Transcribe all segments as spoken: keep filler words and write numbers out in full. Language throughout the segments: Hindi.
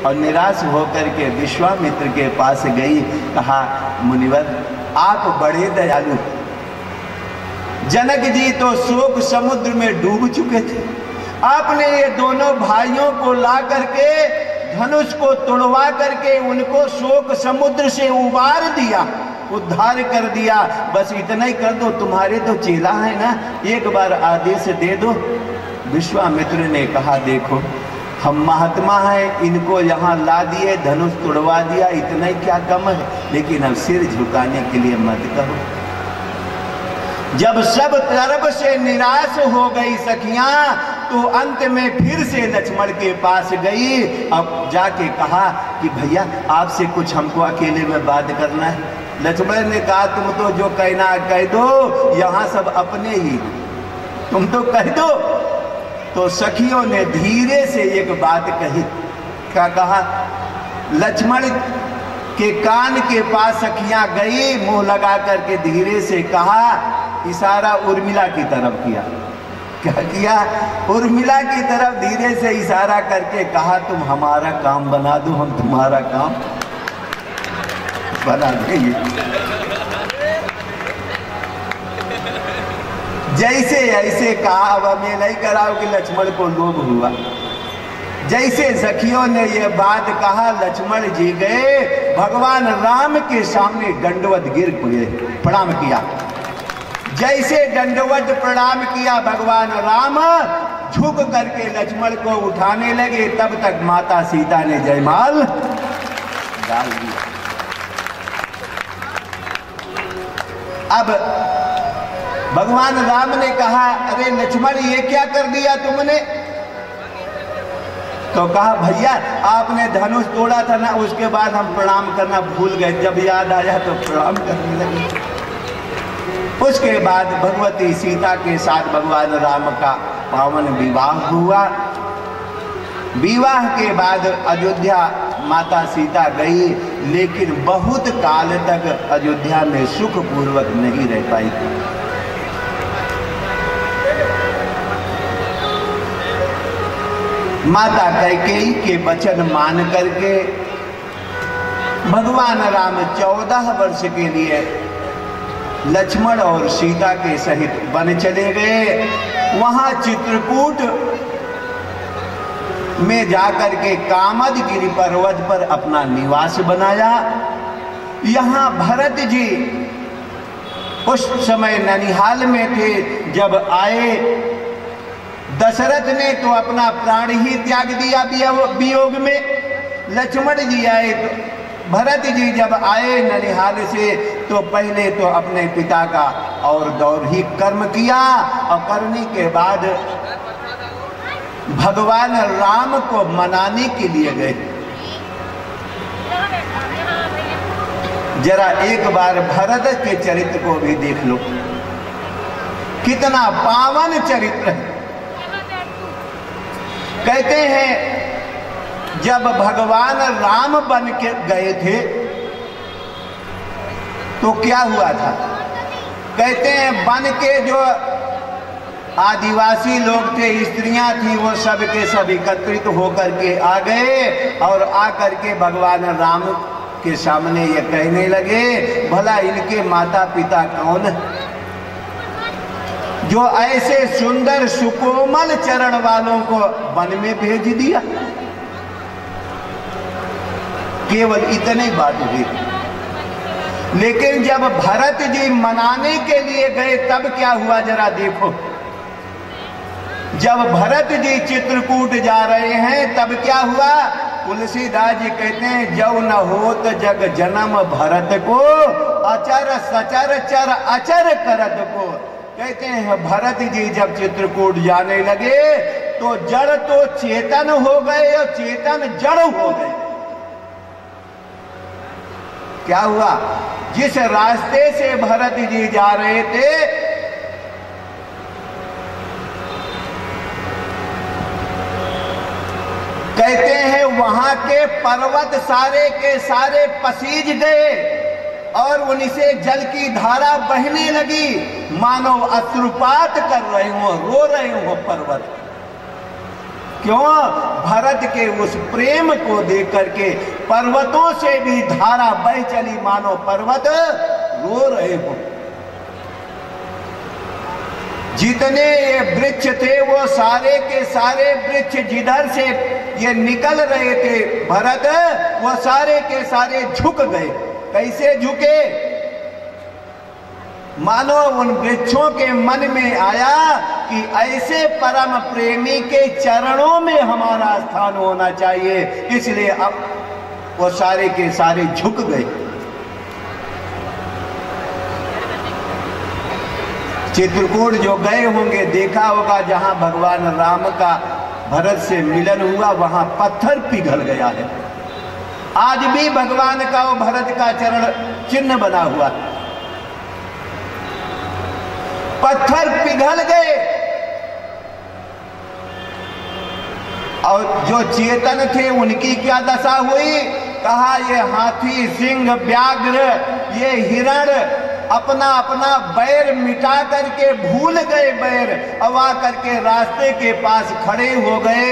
और निराश होकर के विश्वामित्र के पास गई। कहा मुनिवर आप बड़े दयालु, जनक जी तो शोक समुद्र में डूब चुके थे, आपने ये दोनों भाइयों को ला करके धनुष को तोड़वा करके उनको शोक समुद्र से उबार दिया, उद्धार कर दिया। बस इतना ही कर दो, तुम्हारे तो चेला है ना, एक बार आदेश दे दो। विश्वामित्र ने कहा देखो हम महात्मा हैं, इनको यहाँ ला दिए, धनुष तोड़वा दिया, इतना ही क्या कम है, लेकिन अब सिर झुकाने के लिए मत कहो। जब सब तरफ से निराश हो गई सखियां तो अंत में फिर से लक्ष्मण के पास गई। अब जाके कहा कि भैया आपसे कुछ हमको अकेले में बात करना है। लक्ष्मण ने कहा तुम तो जो कहना कह दो, यहाँ सब अपने ही, तुम तो कह दो। तो सखियों ने धीरे से एक बात कही। क्या कहा? लक्ष्मण के कान के पास सखियां गई, मुंह लगा करके धीरे से कहा, इशारा उर्मिला की तरफ किया। क्या किया? उर्मिला की तरफ धीरे से इशारा करके कहा तुम हमारा काम बना दो, हम तुम्हारा काम बना देंगे। जैसे ऐसे कहा, अब हमें नहीं कराओ कि लक्ष्मण को लोभ हुआ। जैसे सखियों ने ये बात कहा, लक्ष्मण जी गए भगवान राम के सामने दंडवत गिर पड़े, प्रणाम किया। जैसे दंडवत प्रणाम किया भगवान राम, झुक करके लक्ष्मण को उठाने लगे, तब तक माता सीता ने जयमाल डाल दिया। अब भगवान राम ने कहा अरे लक्ष्मण ये क्या कर दिया तुमने? तो कहा भैया आपने धनुष तोड़ा था ना, उसके बाद हम प्रणाम करना भूल गए, जब याद आया तो प्रणाम करने लगे। उसके बाद भगवती सीता के साथ भगवान राम का पावन विवाह हुआ। विवाह के बाद अयोध्या माता सीता गई, लेकिन बहुत काल तक अयोध्या में सुख पूर्वक नहीं रह पाई। माता कैकेयी के वचन मान करके भगवान राम चौदह वर्ष के लिए लक्ष्मण और सीता के सहित वन चले गए। वहां चित्रकूट में जाकर के कामदगिरि पर्वत पर अपना निवास बनाया। यहाँ भरत जी उस समय ननिहाल में थे। जब आए दशरथ ने तो अपना प्राण ही त्याग दिया वियोग में। लक्ष्मण जी आए तो भरत जी जब आए ननिहाल से तो पहले तो अपने पिता का और दौर ही कर्म किया, और करने के बाद भगवान राम को मनाने के लिए गए। जरा एक बार भरत के चरित्र को भी देख लो, कितना पावन चरित्र है। कहते हैं जब भगवान राम बन के गए थे तो क्या हुआ था? कहते हैं बन के जो आदिवासी लोग थे, स्त्रियां थी, वो सब के सब एकत्रित होकर के आ गए और आकर के भगवान राम के सामने ये कहने लगे भला इनके माता पिता कौन है जो ऐसे सुंदर सुकोमल चरण वालों को वन में भेज दिया? केवल इतनी बात हुई। लेकिन जब भरत जी मनाने के लिए गए तब क्या हुआ जरा देखो। जब भरत जी चित्रकूट जा रहे हैं तब क्या हुआ? तुलसीदास जी कहते हैं जौ न होत जग जन्म भरत को, अचर सचर चर अचर करत को। कहते हैं भरत जी जब चित्रकूट जाने लगे तो जड़ तो चेतन हो गए और चेतन जड़ हो गए। क्या हुआ? जिस रास्ते से भरत जी जा रहे थे कहते हैं वहां के पर्वत सारे के सारे पसीज गए और उनसे जल की धारा बहने लगी, मानो अश्रुपात कर रहे हो, रो रहे हो पर्वत। क्यों? भरत के उस प्रेम को देख करके पर्वतों से भी धारा बह चली, मानो पर्वत रो रहे हो। जितने ये वृक्ष थे वो सारे के सारे वृक्ष जिधर से ये निकल रहे थे भरत, वो सारे के सारे झुक गए। कैसे झुके? मानो उन वृक्षों के मन में आया कि ऐसे परम प्रेमी के चरणों में हमारा स्थान होना चाहिए, इसलिए अब वो सारे के सारे झुक गए। चित्रकूट जो गए होंगे देखा होगा, जहां भगवान राम का भरत से मिलन हुआ वहां पत्थर पिघल गया है। आज भी भगवान का वो भरत का चरण चिन्ह बना हुआ, पत्थर पिघल गए। और जो चेतन थे उनकी क्या दशा हुई? कहा ये हाथी, सिंह, व्याघ्र, ये हिरण अपना अपना बैर मिटा करके भूल गए बैर, अब आ करके रास्ते के पास खड़े हो गए।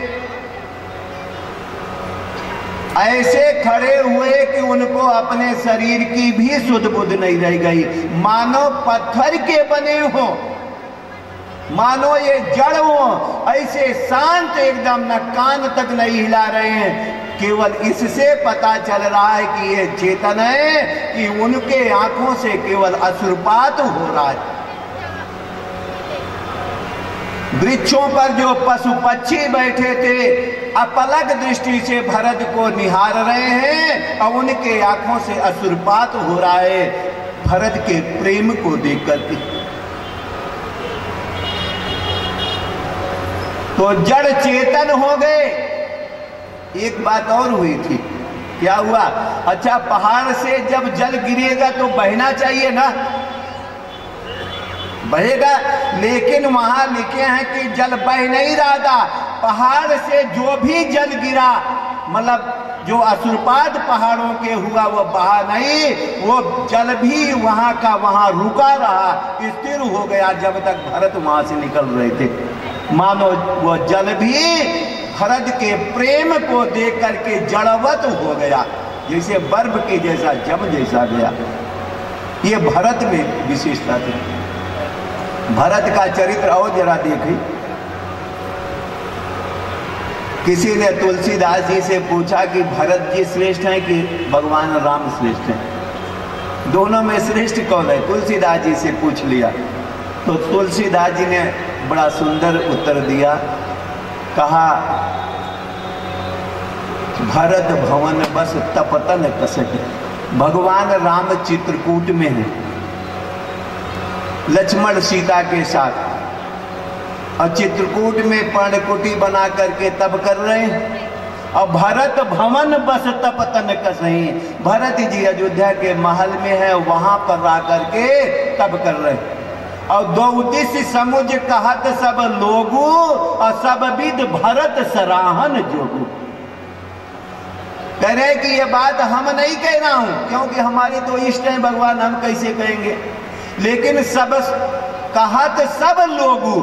ऐसे खड़े हुए कि उनको अपने शरीर की भी सुध बुध नहीं रह गई, मानो पत्थर के बने हो, मानो ये जड़ हो। ऐसे शांत एकदम, न कान तक नहीं हिला रहे हैं। केवल इससे पता चल रहा है कि ये चेतन है, कि उनके आंखों से केवल अश्रुपात हो रहा है। वृक्षों पर जो पशु पक्षी बैठे थे अपलक दृष्टि से भरत को निहार रहे हैं और उनके आंखों से अश्रुपात हो रहा है भरत के प्रेम को देख करके। तो जड़ चेतन हो गए। एक बात और हुई थी, क्या हुआ? अच्छा, पहाड़ से जब जल गिरेगा तो बहना चाहिए ना, बहेगा, लेकिन वहां लिखे हैं कि जल बह नहीं रहा था। पहाड़ से जो भी जल गिरा, मतलब जो अश्रुपात पहाड़ों के हुआ वो बहा नहीं, वो जल भी वहां का वहां रुका रहा, स्थिर हो गया जब तक भरत वहां से निकल रहे थे। मानो वो जल भी भरत के प्रेम को देख करके जड़वत हो गया, जैसे बर्फ के जैसा जम जैसा गया। ये भरत में विशेषता थी। भरत का चरित्र और जरा देखिए। किसी ने तुलसीदास जी से पूछा कि भरत जी श्रेष्ठ हैं कि भगवान राम श्रेष्ठ हैं, दोनों में श्रेष्ठ कौन है? तुलसीदास जी से पूछ लिया तो तुलसीदास जी ने बड़ा सुंदर उत्तर दिया। कहा, भरत भवन बस तपतन कसट। भगवान राम चित्रकूट में है लक्ष्मण सीता के साथ, और चित्रकूट में पर्णकुटी बना करके तप कर रहे हैं। और भरत भवन बस तपतन कसही, भरत जी अयोध्या के महल में है, वहां पर रह करके तप कर रहे हैं। और दो दिश समुझ कहत सब लोगू, और सब विद भरत सराहन जोगू। कह रहे कि ये बात हम नहीं कह रहा हूं, क्योंकि हमारे तो इष्ट हैं भगवान, हम कैसे कहेंगे, लेकिन सब कहत सब लोगू,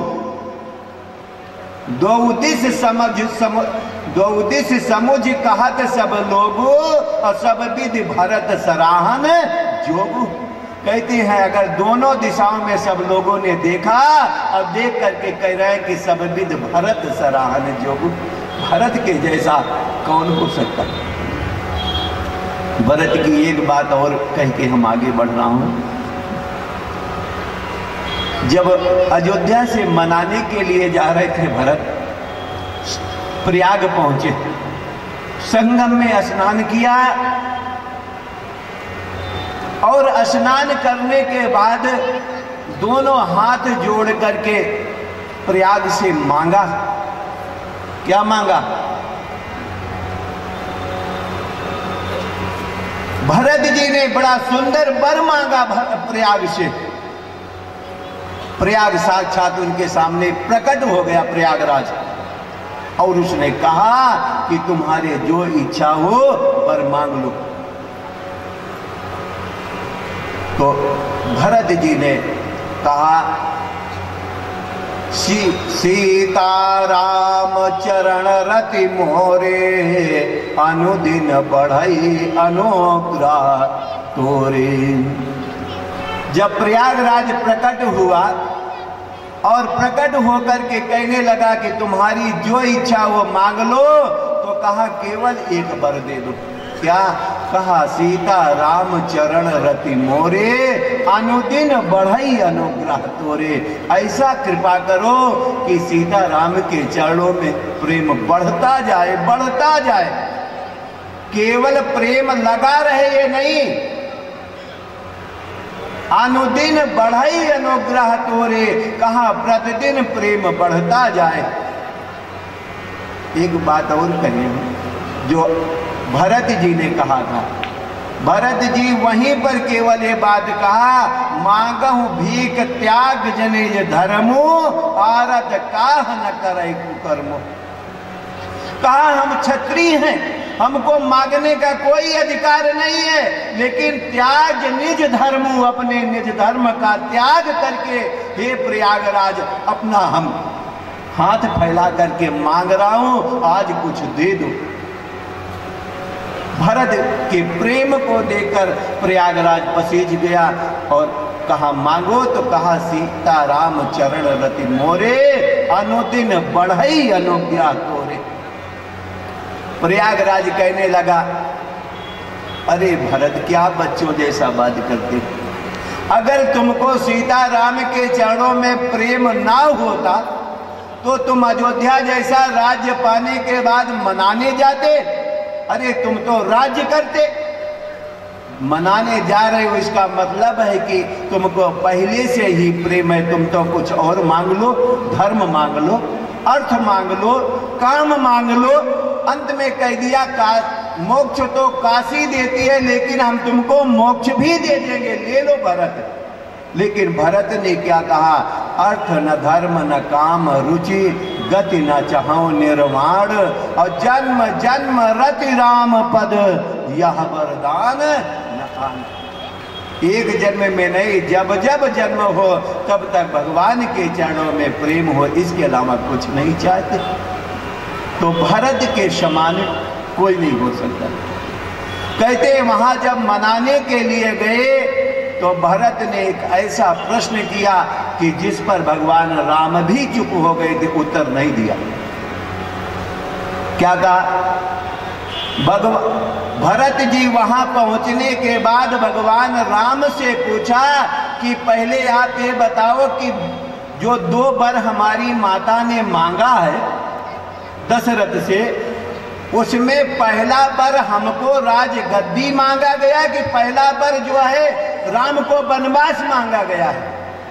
दो दिश समझ सम, दो दिश समुझ कहत सब लोगू, और सब विद भरत सराहन जोगू। कहते हैं अगर दोनों दिशाओं में सब लोगों ने देखा और देख करके कह रहे हैं कि सब विद भरत सराहन जोगू, भरत के जैसा कौन हो सकता। भरत की एक बात और कह के हम आगे बढ़ रहा हूं। जब अयोध्या से मनाने के लिए जा रहे थे भरत, प्रयाग पहुंचे, संगम में स्नान किया, और स्नान करने के बाद दोनों हाथ जोड़ करके प्रयाग से मांगा। क्या मांगा? भरत जी ने बड़ा सुंदर वर मांगा प्रयाग से। प्रयाग साक्षात उनके सामने प्रकट हो गया, प्रयागराज, और उसने कहा कि तुम्हारे जो इच्छा हो वर मांग लो। तो भरत जी ने कहा सी, सीताराम चरण रति मोरे, अनुदिन बढ़ई अनुग्रह तोरे। जब प्रयागराज प्रकट हुआ और प्रकट होकर के कहने लगा कि तुम्हारी जो इच्छा वो मांग लो, तो कहा केवल एक वर दे दो। क्या कहा? सीता राम चरण रति मोरे, अनुदिन बढ़ई अनुग्रह तोरे। ऐसा कृपा करो कि सीता राम के चरणों में प्रेम बढ़ता जाए, बढ़ता जाए। केवल प्रेम लगा रहे ये नहीं, अनुदिन बढ़ई अनुग्रह तोरे, कहा प्रतिदिन प्रेम बढ़ता जाए। एक बात और कहें जो भरत जी ने कहा था। भरत जी वहीं पर केवल ये बात कहा, मांगहु भीख त्याग जनेज धर्मो, आरत काह न करे कुकर्मो। कहा हम क्षत्रिय हैं, हमको मांगने का कोई अधिकार नहीं है, लेकिन त्याग निज धर्म, अपने निज धर्म का त्याग करके हे प्रयागराज अपना हम हाथ फैला करके मांग रहा हूं, आज कुछ दे दो। भरत के प्रेम को देखकर प्रयागराज पसीज गया और कहा मांगो, तो कहा सीता राम चरण रति मोरे, अनुदिन बढ़ई अनुज्ञा तोरे। प्रयागराज कहने लगा, अरे भरत क्या बच्चों जैसा बात करते, अगर तुमको सीता राम के चरणों में प्रेम ना होता तो तुम अयोध्या जैसा राज्य पाने के बाद मनाने जाते। अरे तुम तो राज्य करते, मनाने जा रहे हो, इसका मतलब है कि तुमको पहले से ही प्रेम है। तुम तो कुछ और मांग लो, धर्म मांग लो, अर्थ मांग लो, काम मांग लो। अंत में कह दिया का मोक्ष तो काशी देती है, लेकिन हम तुमको मोक्ष भी दे देंगे, ले लो भरत। लेकिन भरत ने क्या कहा? अर्थ न धर्म न काम रुचि, गति न चाहो निर्वाण, और जन्म जन्म रति राम पद, यह वरदान न आन। एक जन्म में नहीं, जब जब जन्म हो तब तक भगवान के चरणों में प्रेम हो, इसके अलावा कुछ नहीं चाहते। तो भरत के समान कोई नहीं हो सकता। कहते वहां जब मनाने के लिए गए तो भरत ने एक ऐसा प्रश्न किया कि जिस पर भगवान राम भी चुप हो गए थे, उत्तर नहीं दिया। क्या कहा? भरत जी वहां पहुंचने के बाद भगवान राम से पूछा कि पहले आप ये बताओ कि जो दो वर हमारी माता ने मांगा है दशरथ से, उसमें पहला वर हमको राज गद्दी मांगा गया कि पहला वर जो है राम को वनवास मांगा गया है?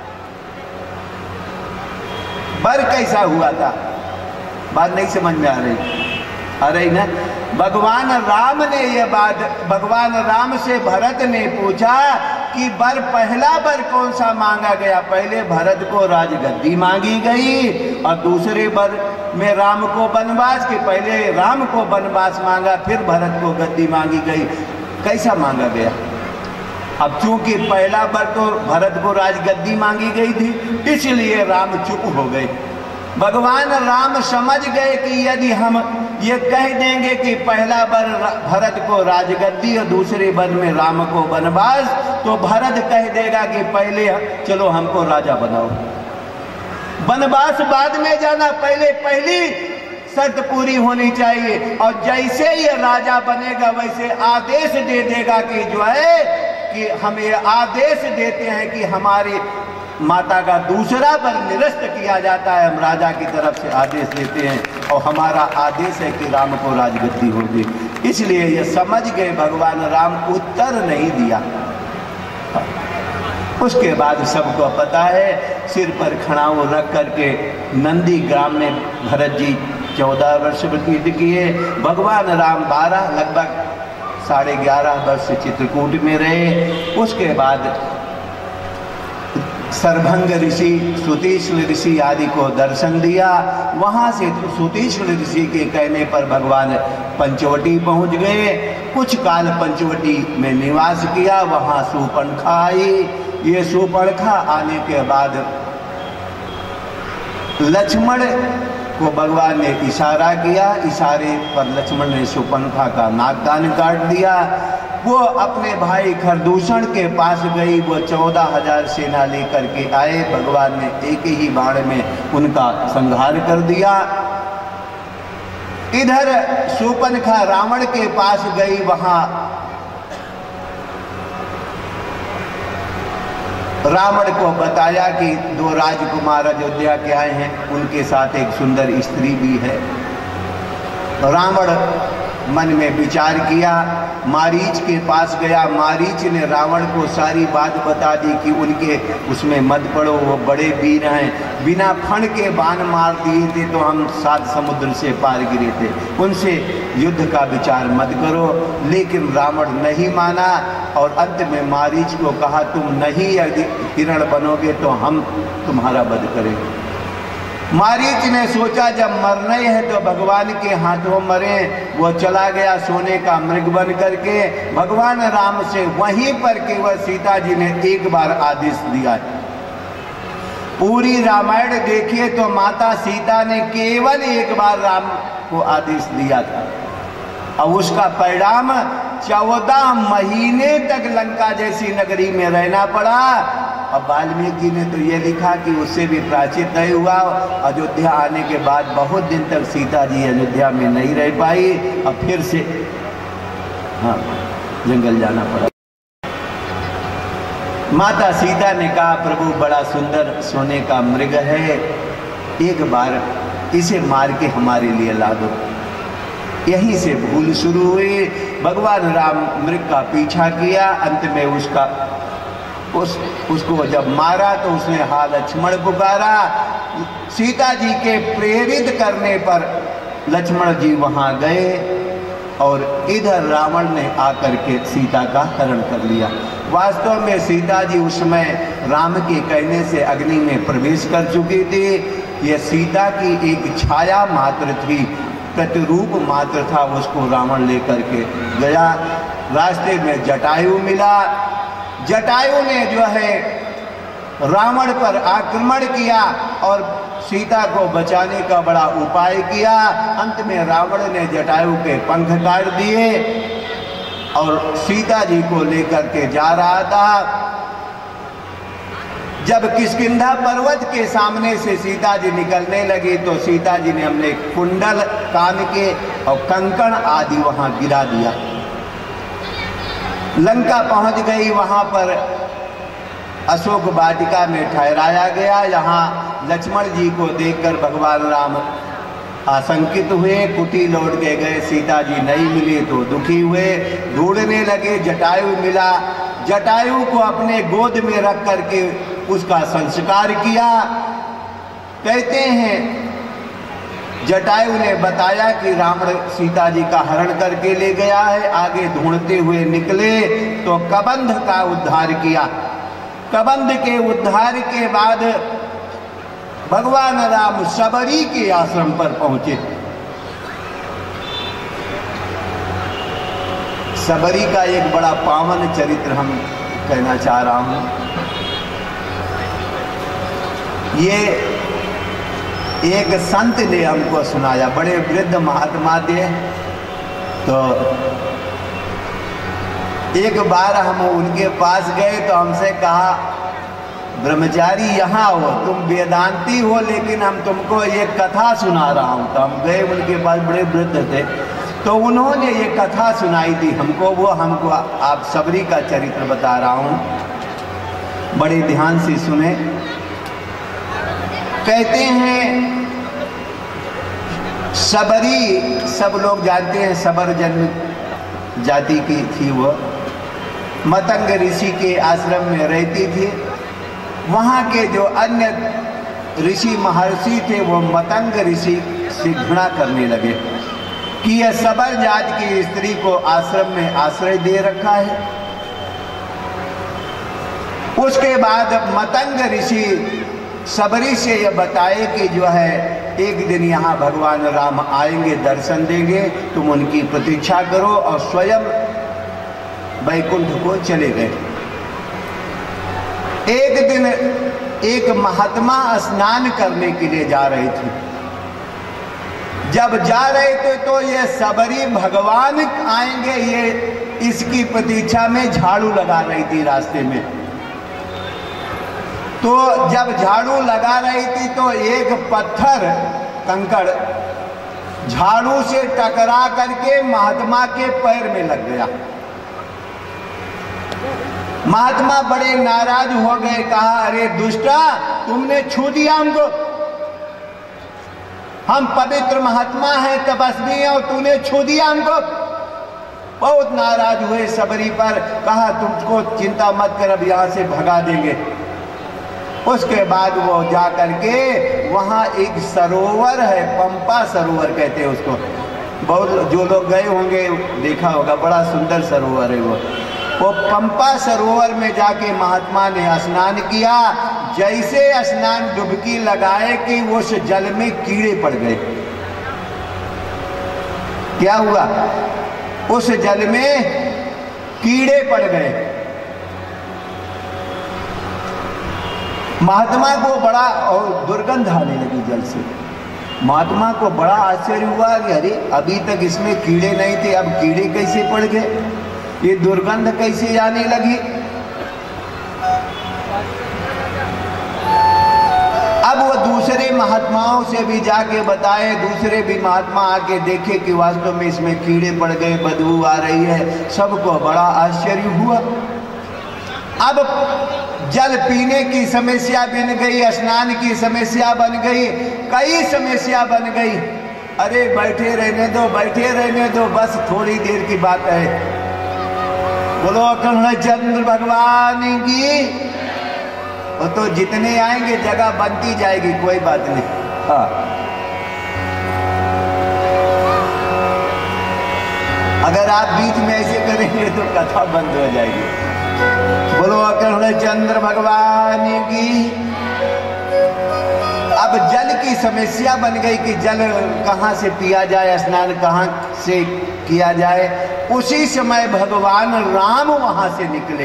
वर कैसा हुआ था? बात नहीं समझ में आ रही। अरे ना, भगवान राम ने यह बात, भगवान राम से भरत ने पूछा कि वर पहला वर कौन सा मांगा गया? पहले भरत को राजगद्दी मांगी गई और दूसरे वर में राम को वनवास, के पहले राम को वनवास मांगा फिर भरत को गद्दी मांगी गई। कैसा मांगा गया? अब चूंकि पहला वर तो भरत को राजगद्दी मांगी गई थी, इसलिए राम चुप हो गए। भगवान राम समझ गए कि यदि हम ये कह देंगे कि पहला वर भरत को राजगद्दी और दूसरे वर में राम को वनवास, तो भरत कह देगा कि पहले चलो हमको राजा बनाओ, वनवास बाद में जाना, पहले पहली शर्त पूरी होनी चाहिए। और जैसे ये राजा बनेगा वैसे आदेश दे देगा कि जो है कि हम ये आदेश देते हैं कि हमारी माता का दूसरा वर निरस्त किया जाता है, हम राजा की तरफ से आदेश देते हैं और हमारा आदेश है कि राम को राजगद्दी होगी। इसलिए ये समझ गए भगवान राम, उत्तर नहीं दिया। उसके बाद सबको पता है, सिर पर खड़ाऊ रख करके नंदी ग्राम में भरत जी चौदह वर्ष व्यतीत किए, भगवान राम बारह लगभग साढ़े ग्यारह वर्ष चित्रकूट में रहे। उसके बाद सरभंग ऋषि, सुतीष्ण ऋषि आदि को दर्शन दिया। वहाँ से सुतीष्ण ऋषि के कहने पर भगवान पंचवटी पहुँच गए। कुछ काल पंचवटी में निवास किया, वहाँ शूर्पणखा आई। ये शूर्पणखा आने के बाद लक्ष्मण को भगवान ने इशारा किया, इशारे पर लक्ष्मण ने शूर्पणखा का नाक कान काट दिया। वो अपने भाई खरदूषण के पास गई, वो चौदह हजार सेना लेकर के आए। भगवान ने एक ही बाण में उनका संहार कर दिया। इधर शूर्पणखा रावण के पास गई, वहां रावण को बताया कि दो राजकुमार अयोध्या के आए हैं, उनके साथ एक सुंदर स्त्री भी है। रावण मन में विचार किया, मारीच के पास गया। मारीच ने रावण को सारी बात बता दी कि उनके उसमें मत पड़ो, वो बड़े वीर हैं, बिना फण के बाण मार दिए थे तो हम सात समुद्र से पार गिरे थे, उनसे युद्ध का विचार मत करो। लेकिन रावण नहीं माना और अंत में मारीच को कहा, तुम नहीं यदि हिरण बनोगे तो हम तुम्हारा वध करेंगे। मारीच ने सोचा जब मरना ही है तो भगवान के हाथों मरे। वो चला गया सोने का मृग बन करके। भगवान राम से वहीं पर केवल सीता जी ने एक बार आदेश दिया है। पूरी रामायण देखिए तो माता सीता ने केवल एक बार राम को आदेश दिया था और उसका परिणाम चौदह महीने तक लंका जैसी नगरी में रहना पड़ा। अब वाल्मीकि ने तो ये लिखा कि उससे भी प्राचित नहीं हुआ। अयोध्या आने के बाद बहुत दिन तक सीता जी अयोध्या में नहीं रह पाई और फिर से हाँ जंगल जाना पड़ा। माता सीता ने कहा, प्रभु बड़ा सुंदर सोने का मृग है, एक बार इसे मार के हमारे लिए ला दो। यहीं से भूल शुरू हुई। भगवान राम मृग का पीछा किया, अंत में उसका उस उसको जब मारा तो उसने हा लक्ष्मण पुकारा। सीता जी के प्रेरित करने पर लक्ष्मण जी वहां गए और इधर रावण ने आकर के सीता का हरण कर लिया। वास्तव में सीता जी उस समय राम के कहने से अग्नि में प्रवेश कर चुकी थी। यह सीता की एक छाया मात्र थी, प्रतिरूप मात्र था। उसको रावण लेकर के गया। रास्ते में जटायु मिला। जटायु ने जो है रावण पर आक्रमण किया और सीता को बचाने का बड़ा उपाय किया। अंत में रावण ने जटायु के पंख काट दिए और सीता जी को लेकर के जा रहा था। जब किष्किंधा पर्वत के सामने से सीता जी निकलने लगी तो सीता जी ने हमने कुंडल, कान के और कंकण आदि वहां गिरा दिया। लंका पहुंच गई। वहां पर अशोक वाटिका में ठहराया गया। यहाँ लक्ष्मण जी को देखकर भगवान राम आशंकित हुए, कुटी लौट के गए। सीता जी नहीं मिली तो दुखी हुए, ढूंढने लगे। जटायु मिला। जटायु को अपने गोद में रख करके उसका संस्कार किया। कहते हैं जटायु ने बताया कि रावण सीता जी का हरण करके ले गया है। आगे ढूंढते हुए निकले तो कबंध का उद्धार किया। कबंध के उद्धार के बाद भगवान राम सबरी के आश्रम पर पहुंचे। सबरी का एक बड़ा पावन चरित्र हम कहना चाह रहा हूं। ये एक संत ने हमको सुनाया, बड़े वृद्ध महात्मा थे। तो एक बार हम उनके पास गए तो हमसे कहा, ब्रह्मचारी यहाँ हो, तुम वेदांती हो, लेकिन हम तुमको ये कथा सुना रहा हूँ। तो हम गए उनके पास, बड़े वृद्ध थे। तो उन्होंने ये कथा सुनाई थी हमको। वो हमको आप सबरी का चरित्र बता रहा हूँ, बड़े ध्यान से सुने। कहते हैं सबरी, सब लोग जानते हैं, सबर जन्म जाति की थी। वो मतंग ऋषि के आश्रम में रहती थी। वहाँ के जो अन्य ऋषि महर्षि थे वो मतंग ऋषि से घृणा करने लगे कि यह सबर जात की स्त्री को आश्रम में आश्रय दे रखा है। उसके बाद मतंग ऋषि सबरी से यह बताए कि जो है एक दिन यहाँ भगवान राम आएंगे, दर्शन देंगे, तुम उनकी प्रतीक्षा करो, और स्वयं वैकुंठ को चले गए। एक दिन एक महात्मा स्नान करने के लिए जा रहे थे। जब जा रहे थे तो ये सबरी भगवान आएंगे, ये इसकी प्रतीक्षा में झाड़ू लगा रही थी रास्ते में। तो जब झाड़ू लगा रही थी तो एक पत्थर कंकड़ झाड़ू से टकरा करके महात्मा के पैर में लग गया। महात्मा बड़े नाराज हो गए, कहा अरे दुष्टा, तुमने छू दिया हमको, हम पवित्र महात्मा हैं, तपस्वी हैं, और तूने छू दिया हमको। बहुत नाराज हुए सबरी पर, कहा तुमको चिंता मत कर, अब यहां से भगा देंगे। उसके बाद वो जा करके वहां एक सरोवर है, पंपा सरोवर कहते हैं उसको, बहुत जो लोग गए होंगे देखा होगा, बड़ा सुंदर सरोवर है वो। वो पंपा सरोवर में जाके महात्मा ने स्नान किया। जैसे स्नान डुबकी लगाए कि उस जल में कीड़े पड़ गए। क्या हुआ? उस जल में कीड़े पड़ गए। महात्मा को बड़ा और दुर्गंध आने लगी जल से। महात्मा को बड़ा आश्चर्य हुआ कि अरे अभी तक इसमें कीड़े नहीं थे, अब कीड़े कैसे पड़ गए, ये दुर्गंध कैसे आने लगी। अब वो दूसरे महात्माओं से भी जाके बताए, दूसरे भी महात्मा आके देखे कि वास्तव में इसमें कीड़े पड़ गए, बदबू आ रही है। सबको बड़ा आश्चर्य हुआ। अब जल पीने की समस्या बन गई, स्नान की समस्या बन गई, कई समस्या बन गई। अरे बैठे रहने दो, बैठे रहने दो, बस थोड़ी देर की बात है। बोलो कृष्णचंद्र भगवान की। वो तो जितने आएंगे जगह बनती जाएगी, कोई बात नहीं। हाँ, अगर आप बीच में ऐसे करेंगे तो कथा बंद हो जाएगी। बोलो कृष्णचंद्र भगवान की। अब जल की समस्या बन गई कि जल कहाँ से पिया जाए, स्नान कहाँ से किया जाए। उसी समय भगवान राम वहां से निकले।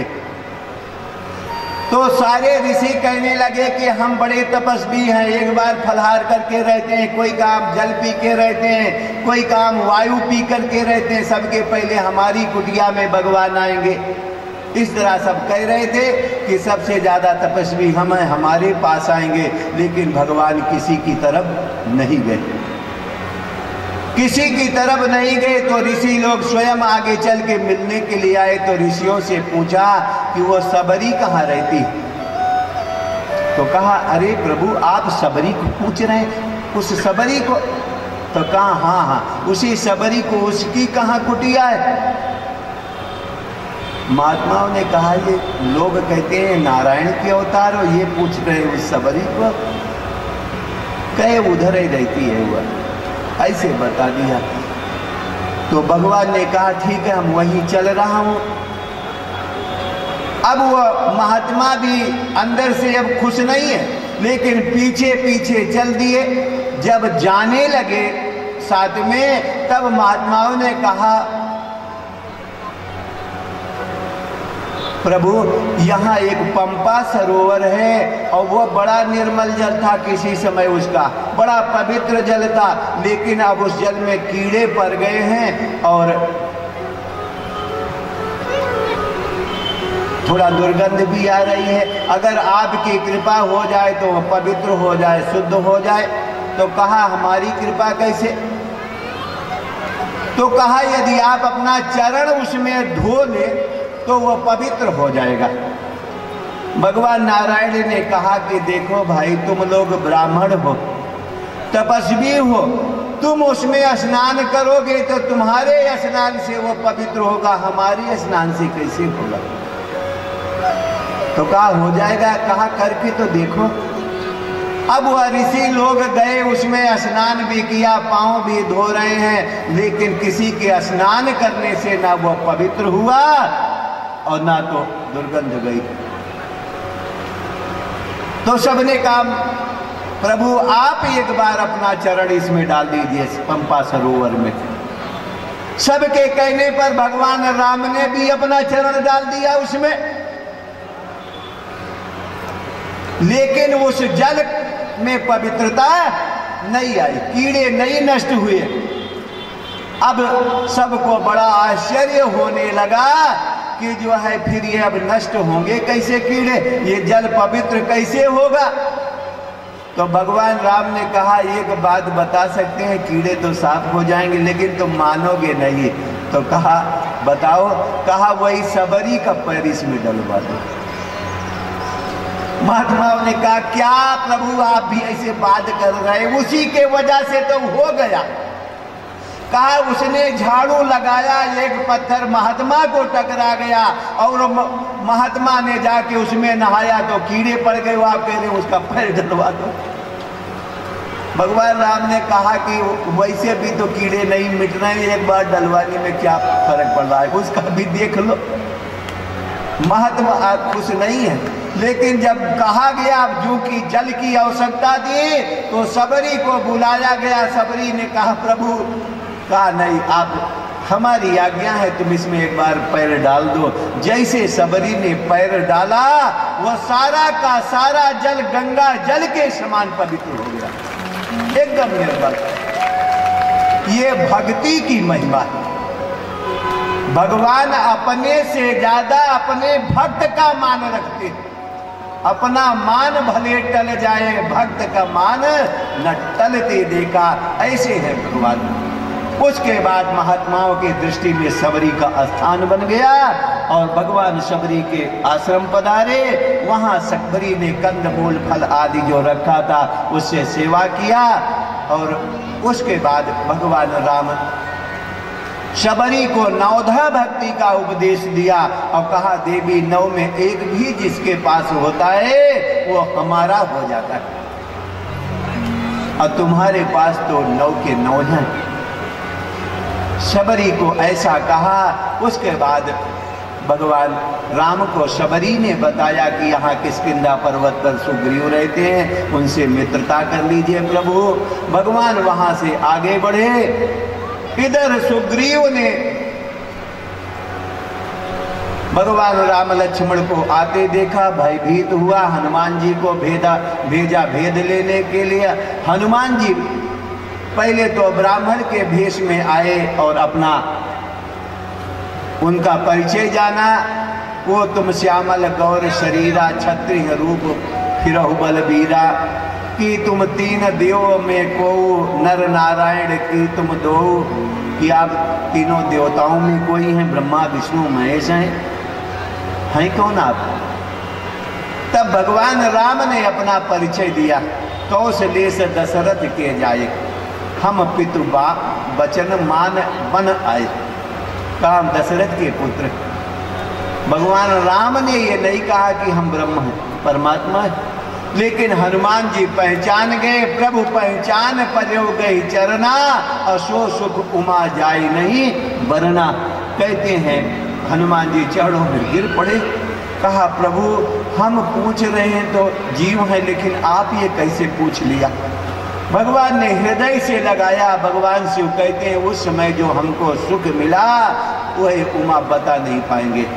तो सारे ऋषि कहने लगे कि हम बड़े तपस्वी हैं, एक बार फलहार करके रहते हैं, कोई काम जल पी के रहते हैं, कोई काम वायु पी करके रहते हैं, सबके पहले हमारी कुटिया में भगवान आएंगे। इस तरह सब कह रहे थे कि सबसे ज्यादा तपस्वी हम हैं, हमारे पास आएंगे। लेकिन भगवान किसी की तरफ नहीं गए, किसी की तरफ नहीं गए। तो ऋषि लोग स्वयं आगे चल के मिलने के लिए आए। तो ऋषियों से पूछा कि वो सबरी कहाँ रहती। तो कहा अरे प्रभु, आप सबरी को पूछ रहे हैं, उस सबरी को? तो कहा हाँ हाँ उसी सबरी को, उसकी कहाँ कुटिया है। महात्माओं ने कहा ये लोग कहते हैं नारायण के अवतार हो, ये पूछ रहे उस सबरी को? कहे उधर ही रहती है वह, ऐसे बता दिया। तो भगवान ने कहा ठीक है, हम वहीं चल रहा हूं। अब वह महात्मा भी अंदर से अब खुश नहीं है, लेकिन पीछे पीछे चल दिए। जब जाने लगे साथ में, तब महात्माओं ने कहा प्रभु यहाँ एक पंपा सरोवर है और वो बड़ा निर्मल जल था, किसी समय उसका बड़ा पवित्र जल था, लेकिन अब उस जल में कीड़े पड़ गए हैं और थोड़ा दुर्गंध भी आ रही है। अगर आपकी कृपा हो जाए तो वो पवित्र हो जाए, शुद्ध हो जाए। तो कहा हमारी कृपा कैसे? तो कहा यदि आप अपना चरण उसमें धो ले तो वो पवित्र हो जाएगा। भगवान नारायण ने कहा कि देखो भाई, तुम लोग ब्राह्मण हो, तपस्वी हो, तुम उसमें स्नान करोगे तो तुम्हारे स्नान से वो पवित्र होगा, हमारे स्नान से कैसे होगा? तो कहा हो जाएगा। कहा करके तो देखो। अब वह ऋषि लोग गए, उसमें स्नान भी किया, पांव भी धो रहे हैं, लेकिन किसी के स्नान करने से ना वो पवित्र हुआ और ना तो दुर्गंध गई। तो सबने कहा प्रभु आप एक बार अपना चरण इसमें डाल दीजिए, पंपा सरोवर में। सबके कहने पर भगवान राम ने भी अपना चरण डाल दिया उसमें। लेकिन उस जल में पवित्रता नहीं आई, कीड़े नहीं नष्ट हुए। अब सबको बड़ा आश्चर्य होने लगा कि जो है फिर ये अब नष्ट होंगे कैसे कीड़े, ये जल पवित्र कैसे होगा। तो भगवान राम ने कहा एक बात बता सकते हैं, कीड़े तो साफ हो जाएंगे लेकिन तुम मानोगे नहीं। तो कहा बताओ, कहा वही सबरी का पैर इसमें डलवा दो। महात्माओं ने कहा क्या प्रभु आप भी ऐसे बात कर रहे हैं, उसी के वजह से तो हो गया। कहा उसने झाड़ू लगाया, एक पत्थर महात्मा को टकरा गया और महात्मा ने जाके उसमें नहाया तो कीड़े पड़ गए। आप कह रहे उसका पैर डलवा दो। भगवान राम ने कहा कि वैसे भी तो कीड़े नहीं मिट रहे हैं, एक बार डलवाने में क्या फर्क पड़ रहा है, उसका भी देख लो। महात्मा खुश नहीं है, लेकिन जब कहा गया जो कि जल की आवश्यकता थी तो सबरी को बुलाया गया। सबरी ने कहा प्रभु, कहा नहीं आप हमारी आज्ञा है, तुम इसमें एक बार पैर डाल दो। जैसे सबरी ने पैर डाला वह सारा का सारा जल गंगा जल के समान पवित्र हो गया, एकदम निर्मल। ये भक्ति की महिमा है। भगवान अपने से ज्यादा अपने भक्त का मान रखते हैं। अपना मान भले टल जाए, भक्त का मान न टलते देखा, ऐसे है भगवान। उसके बाद महात्माओं की दृष्टि में सबरी का स्थान बन गया और भगवान सबरी के आश्रम पधारे। वहां सबरी ने कंद मूल फल आदि जो रखा था उससे सेवा किया और उसके बाद भगवान राम शबरी को नवधा भक्ति का उपदेश दिया और कहा देवी नौ में एक भी जिसके पास होता है वो हमारा हो जाता है, और तुम्हारे पास तो नौ के नौ हैं। शबरी को ऐसा कहा। उसके बाद भगवान राम को शबरी ने बताया कि यहाँ किष्किंधा पर्वत पर सुग्रीव रहते हैं, उनसे मित्रता कर लीजिए प्रभु। भगवान वहां से आगे बढ़े। इधर सुग्रीव ने भगवान राम लक्ष्मण को आते देखा, भयभीत हुआ, हनुमान जी को भेजा भेजा भेद लेने के लिए। हनुमान जी पहले तो ब्राह्मण के भेष में आए और अपना उनका परिचय जाना। वो तुम श्यामल गौर शरीरा क्षत्रिय रूप फिरहु बलबीरा, कि तुम तीन देव में को नर नारायण की तुम दो, कि आप तीनों देवताओं में कोई हैं, ब्रह्मा विष्णु महेश हैं, हैं कौन आप? तब भगवान राम ने अपना परिचय दिया। कौशले से दशरथ के जाए, हम पितु बाप वचन मान बन आए। काम दशरथ के पुत्र। भगवान राम ने ये नहीं कहा कि हम ब्रह्म हैं, परमात्मा है, लेकिन हनुमान जी पहचान गए। प्रभु पहचान पर्यो गई चरना, अशो सुख उमा जाए नहीं वरना। कहते हैं हनुमान जी चरणों में गिर पड़े। कहा प्रभु हम पूछ रहे हैं तो जीव है, लेकिन आप ये कैसे पूछ लिया? भगवान ने हृदय से लगाया। भगवान शिव कहते हैं उस समय जो हमको सुख मिला वह उमा बता नहीं पाएंगे।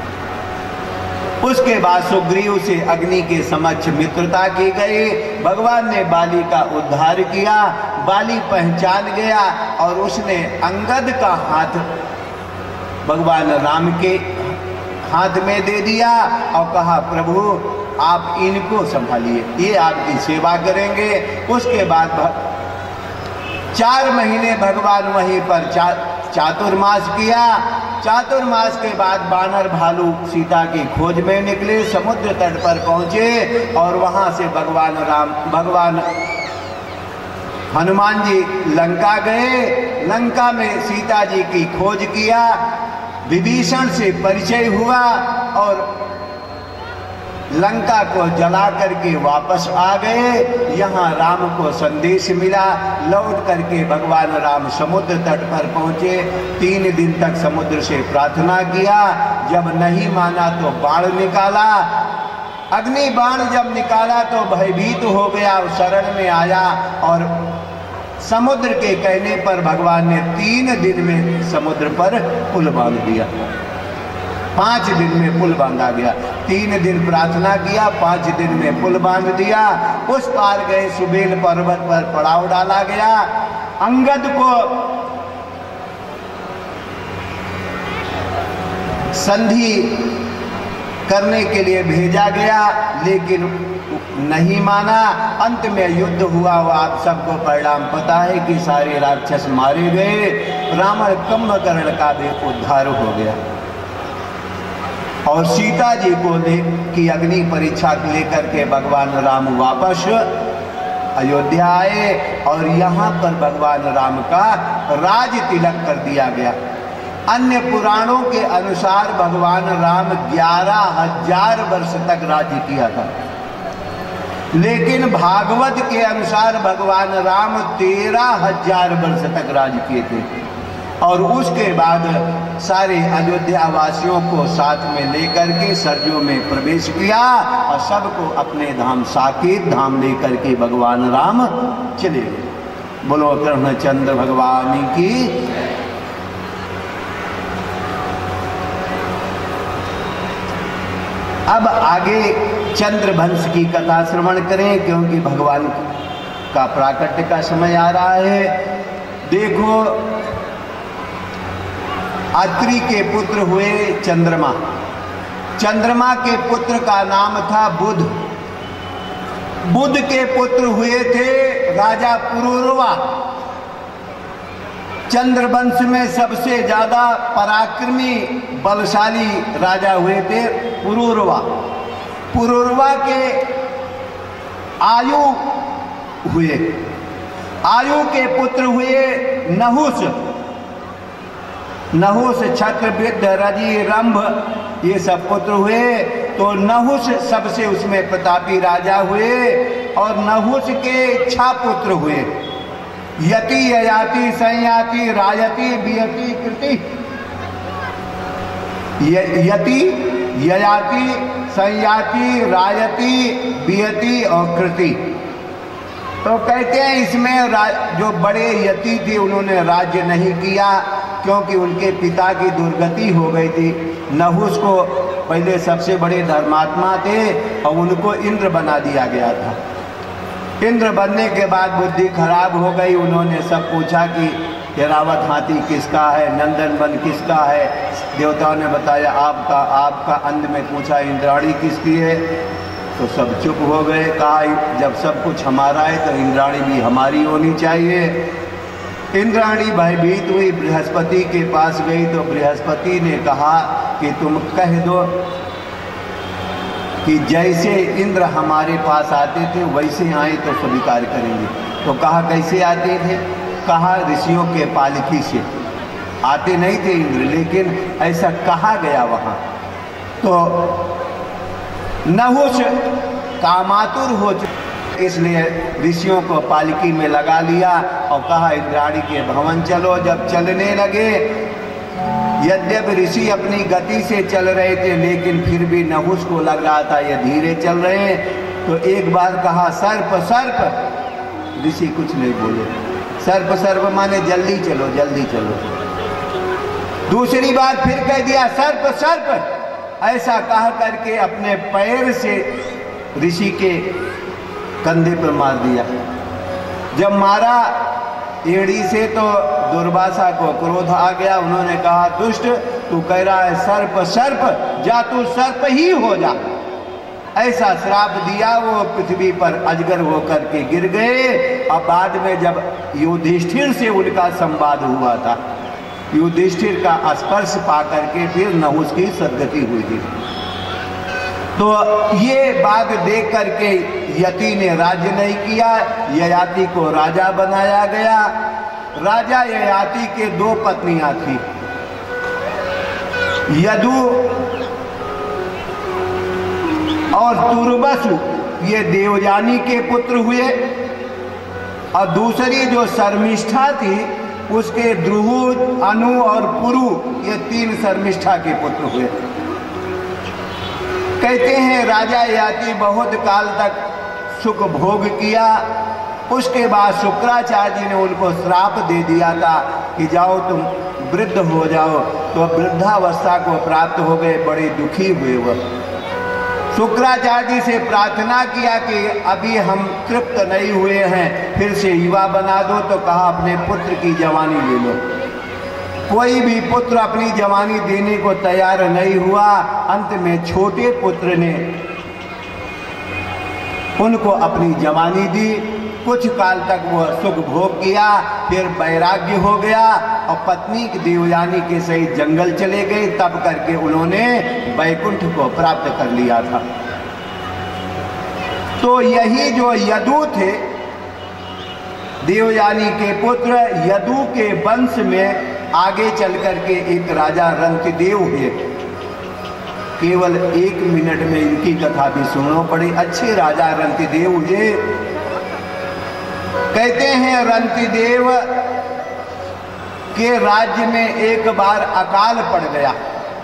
उसके बाद सुग्रीव से अग्नि के समक्ष मित्रता की गई। भगवान ने बाली का उद्धार किया। बाली पहचान गया और उसने अंगद का हाथ भगवान राम के हाथ में दे दिया और कहा प्रभु आप इनको संभालिए, ये आपकी सेवा करेंगे। उसके बाद चार महीने भगवान वहीं पर चा, चातुर्मास किया। चातुर्मास के बाद बानर भालू सीता की खोज में निकले, समुद्र तट पर पहुंचे और वहां से भगवान राम भगवान हनुमान जी लंका गए। लंका में सीता जी की खोज किया, विभीषण से परिचय हुआ और लंका को जला करके वापस आ गए। यहाँ राम को संदेश मिला। लौट करके भगवान राम समुद्र तट पर पहुँचे। तीन दिन तक समुद्र से प्रार्थना किया। जब नहीं माना तो बाण निकाला। अग्नि बाण जब निकाला तो भयभीत हो गया, शरण में आया और समुद्र के कहने पर भगवान ने तीन दिन में समुद्र पर पुल बांध दिया। पांच दिन में पुल बांधा गया। तीन दिन प्रार्थना किया, पांच दिन में पुल बांध दिया, उस पार गए। सुबेल पर्वत पर पड़ाव डाला गया। अंगद को संधि करने के लिए भेजा गया, लेकिन नहीं माना। अंत में युद्ध हुआ। वो आप सबको परिणाम पता है कि सारे राक्षस मारे गए। रावण कुंभकर्ण का भी उद्धार हो गया। और सीता जी को की अग्नि परीक्षा लेकर के भगवान राम वापस अयोध्या आए और यहाँ पर भगवान राम का राज तिलक कर दिया गया। अन्य पुराणों के अनुसार भगवान राम ग्यारह हजार वर्ष तक राज्य किया था, लेकिन भागवत के अनुसार भगवान राम तेरह हजार वर्ष तक राज्य किए थे। और उसके बाद सारे अयोध्या वासियों को साथ में लेकर के सरजू में प्रवेश किया और सबको अपने धाम साकेत धाम लेकर के भगवान राम चले गए। बोलो कृष्णचंद्र भगवान की। अब आगे चंद्रवंश की कथा श्रवण करें, क्योंकि भगवान का प्राकट्य का समय आ रहा है। देखो, अत्रि के पुत्र हुए चंद्रमा। चंद्रमा के पुत्र का नाम था बुध। बुध के पुत्र हुए थे राजा पुरूरवा। चंद्रवंश में सबसे ज्यादा पराक्रमी बलशाली राजा हुए थे पुरूरवा। पुरूरवा के आयु हुए आयु के पुत्र हुए नहुस। नहुस छत्रविद्ध रजि रंभ ये सब पुत्र हुए। तो नहुस सबसे उसमें प्रतापी राजा हुए। और नहुस के छह पुत्र हुए, यति ययाति संयाति रायति बियति कृति। यति ययाति संयाति रायति बियति और कृति। तो कहते हैं इसमें जो बड़े यति थे उन्होंने राज्य नहीं किया, क्योंकि उनके पिता की दुर्गति हो गई थी। नहुस को पहले सबसे बड़े धर्मात्मा थे और उनको इंद्र बना दिया गया था। इंद्र बनने के बाद बुद्धि खराब हो गई। उन्होंने सब पूछा कि रावत हाथी किसका है, नंदन वन किसका है। देवताओं ने बताया आपका। आपका अंत में पूछा इंद्राणी किसकी है, तो सब चुप हो गए। कहा जब सब कुछ हमारा है तो इंद्राणी भी हमारी होनी चाहिए। इंद्राणी भयभीत हुई, बृहस्पति के पास गई तो बृहस्पति ने कहा कि तुम कह दो कि जैसे इंद्र हमारे पास आते थे वैसे आए तो स्वीकार करेंगे। तो कहा कैसे आते थे? कहा ऋषियों के पालकी से आते नहीं थे इंद्र, लेकिन ऐसा कहा गया वहाँ। तो नहुस कामातुर हो चुके, इसलिए ऋषियों को पालकी में लगा लिया और कहा इंद्राणी के भवन चलो। जब चलने लगे, यद्यपि ऋषि अपनी गति से चल रहे थे, लेकिन फिर भी नहुस को लग रहा था ये धीरे चल रहे हैं। तो एक बार कहा सर्प सर्प, ऋषि कुछ नहीं बोले। सर्प सर्प माने जल्दी चलो जल्दी चलो। दूसरी बार फिर कह दिया सर्प सर्प। ऐसा कह करके अपने पैर से ऋषि के कंधे पर मार दिया। जब मारा एड़ी से तो दुर्वासा को क्रोध आ गया। उन्होंने कहा दुष्ट, तू कह रहा है सर्प सर्प, जा तू सर्प ही हो जा। ऐसा श्राप दिया। वो पृथ्वी पर अजगर होकर के गिर गए। अब बाद में जब युधिष्ठिर से उनका संवाद हुआ था, युधिष्ठिर का स्पर्श पा करके फिर नहुस की सद्गति हुई थी। तो ये बात देख करके यति ने राज्य नहीं किया, ययाति को राजा बनाया गया। राजा ययाति के दो पत्नियां थी, यदु और तुर्वसु, ये देवयानी के पुत्र हुए। और दूसरी जो शर्मिष्ठा थी उसके द्रुहु, अनु और पुरु, ये तीन शर्मिष्ठा के पुत्र हुए। कहते हैं राजा ययाति बहुत काल तक सुख भोग किया। उसके बाद शुक्राचार्य जी ने उनको श्राप दे दिया था कि जाओ तुम वृद्ध हो जाओ। तो वृद्धावस्था को प्राप्त हो गए, बड़े दुखी हुए वह। शुक्राचार्य जी से प्रार्थना किया कि अभी हम तृप्त नहीं हुए हैं, फिर से युवा बना दो। तो कहा अपने पुत्र की जवानी ले लो। कोई भी पुत्र अपनी जवानी देने को तैयार नहीं हुआ। अंत में छोटे पुत्र ने उनको अपनी जवानी दी। कुछ काल तक वो सुख भोग किया, फिर वैराग्य हो गया और पत्नी देवयानी के सहित जंगल चले गए। तब करके उन्होंने वैकुंठ को प्राप्त कर लिया था। तो यही जो यदु थे, देवयानी के पुत्र यदु के वंश में आगे चल करके एक राजा रंतिदेव हुए। केवल एक मिनट में इनकी कथा भी सुनो, बड़े अच्छे राजा रंतिदेव हुए। कहते हैं रंतिदेव के राज्य में एक बार अकाल पड़ गया,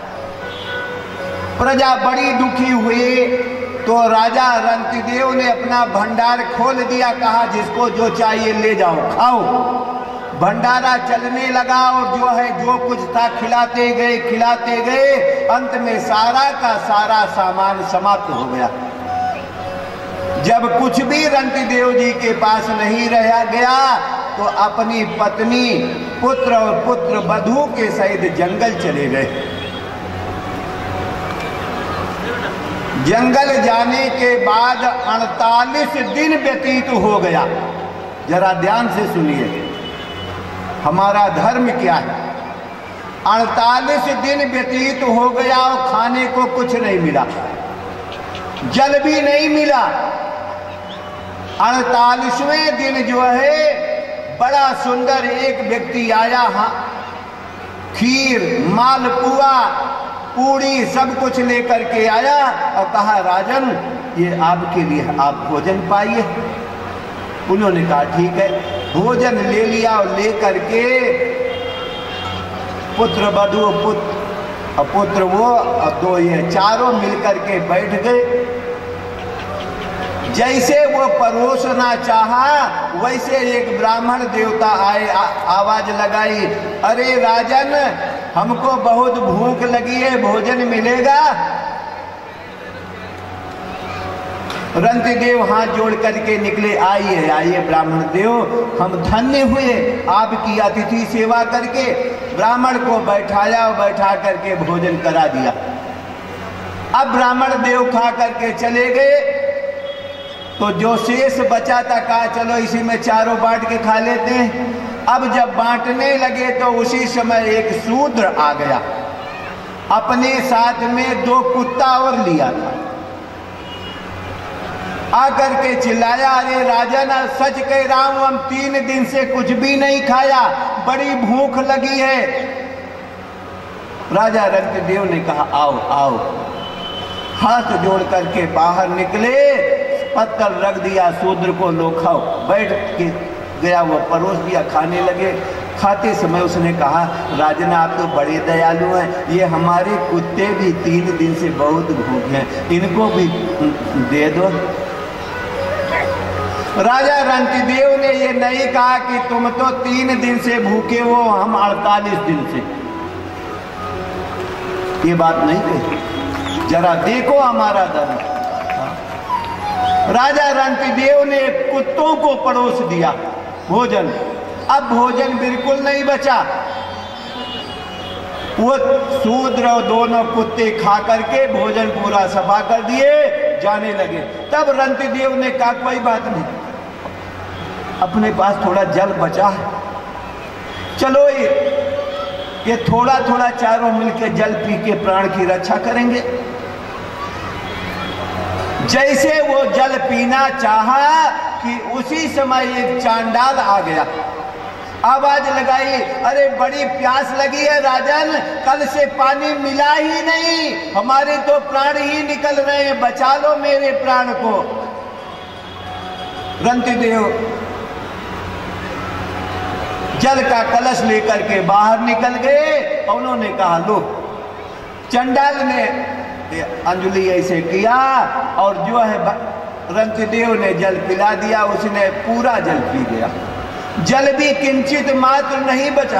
प्रजा बड़ी दुखी हुई। तो राजा रंतिदेव ने अपना भंडार खोल दिया, कहा जिसको जो चाहिए ले जाओ, खाओ। भंडारा चलने लगा और जो है जो कुछ था खिलाते गए खिलाते गए। अंत में सारा का सारा सामान समाप्त हो गया। जब कुछ भी रंतिदेव जी के पास नहीं रह गया तो अपनी पत्नी, पुत्र और पुत्र वधू के सहित जंगल चले गए। जंगल जाने के बाद अड़तालीस दिन व्यतीत हो गया। जरा ध्यान से सुनिए हमारा धर्म क्या है। अड़तालीस दिन व्यतीत हो गया और खाने को कुछ नहीं मिला, जल भी नहीं मिला। अड़तालीसवें दिन जो है बड़ा सुंदर एक व्यक्ति आया, हाँ खीर, मालपुआ, पूड़ी सब कुछ लेकर के आया और कहा राजन ये आपके लिए, आप भोजन पाइए। उन्होंने कहा ठीक है। भोजन ले लिया और ले करके पुत्र वधू, पुत्र पुत्र वो और दो ये चारों मिलकर के बैठ गए। जैसे वो परोसना चाहा वैसे एक ब्राह्मण देवता आए, आ, आवाज लगाई, अरे राजन हमको बहुत भूख लगी है, भोजन मिलेगा? रंतिदेव हाथ जोड़ करके निकले, आइए आइए ब्राह्मण देव, हम धन्य हुए आपकी अतिथि सेवा करके। ब्राह्मण को बैठाया और बैठा करके भोजन करा दिया। अब ब्राह्मण देव खा करके चले गए। तो जो शेष बचा था कहा चलो इसी में चारों बांट के खा लेते हैं। अब जब बांटने लगे तो उसी समय एक शूद्र आ गया, अपने साथ में दो कुत्ता और लिया था। आकर के चिल्लाया, अरे राजन सच कह रहा हूं, हम तीन दिन से कुछ भी नहीं खाया, बड़ी भूख लगी है। राजा रंतिदेव ने कहा आओ आओ। हाथ जोड़ करके बाहर निकले, पत्थर रख दिया, शूद्र को लो खाओ। बैठ के गया, वो परोस दिया, खाने लगे। खाते समय उसने कहा राजन आप तो बड़े दयालु हैं, ये हमारे कुत्ते भी तीन दिन से बहुत भूखे हैं, इनको भी दे दो। राजा रंतिदेव ने ये नहीं कहा कि तुम तो तीन दिन से भूखे हो, हम अड़तालीस दिन से, ये बात नहीं कही। जरा देखो हमारा धर्म। राजा रंतिदेव ने कुत्तों को परोस दिया भोजन। अब भोजन बिल्कुल नहीं बचा। वो शूद्र और दोनों कुत्ते खा करके भोजन पूरा सफा कर दिए, जाने लगे। तब रंतिदेव ने कहा कोई बात नहीं, अपने पास थोड़ा जल बचा है, चलो ये ये थोड़ा थोड़ा चारों मिलकर जल पी के प्राण की रक्षा करेंगे। जैसे वो जल पीना चाहा कि उसी समय एक चांडाल आ गया, आवाज लगाई, अरे बड़ी प्यास लगी है राजन, कल से पानी मिला ही नहीं, हमारे तो प्राण ही निकल रहे हैं, बचा लो मेरे प्राण को। रंतिदेव जल का कलश लेकर के बाहर निकल गए और उन्होंने कहा लो। चंडाल ने अंजलि ऐसे किया और जो है रंतिदेव ने जल पिला दिया, उसने पूरा जल पी गया, जल भी किंचित मात्र नहीं बचा।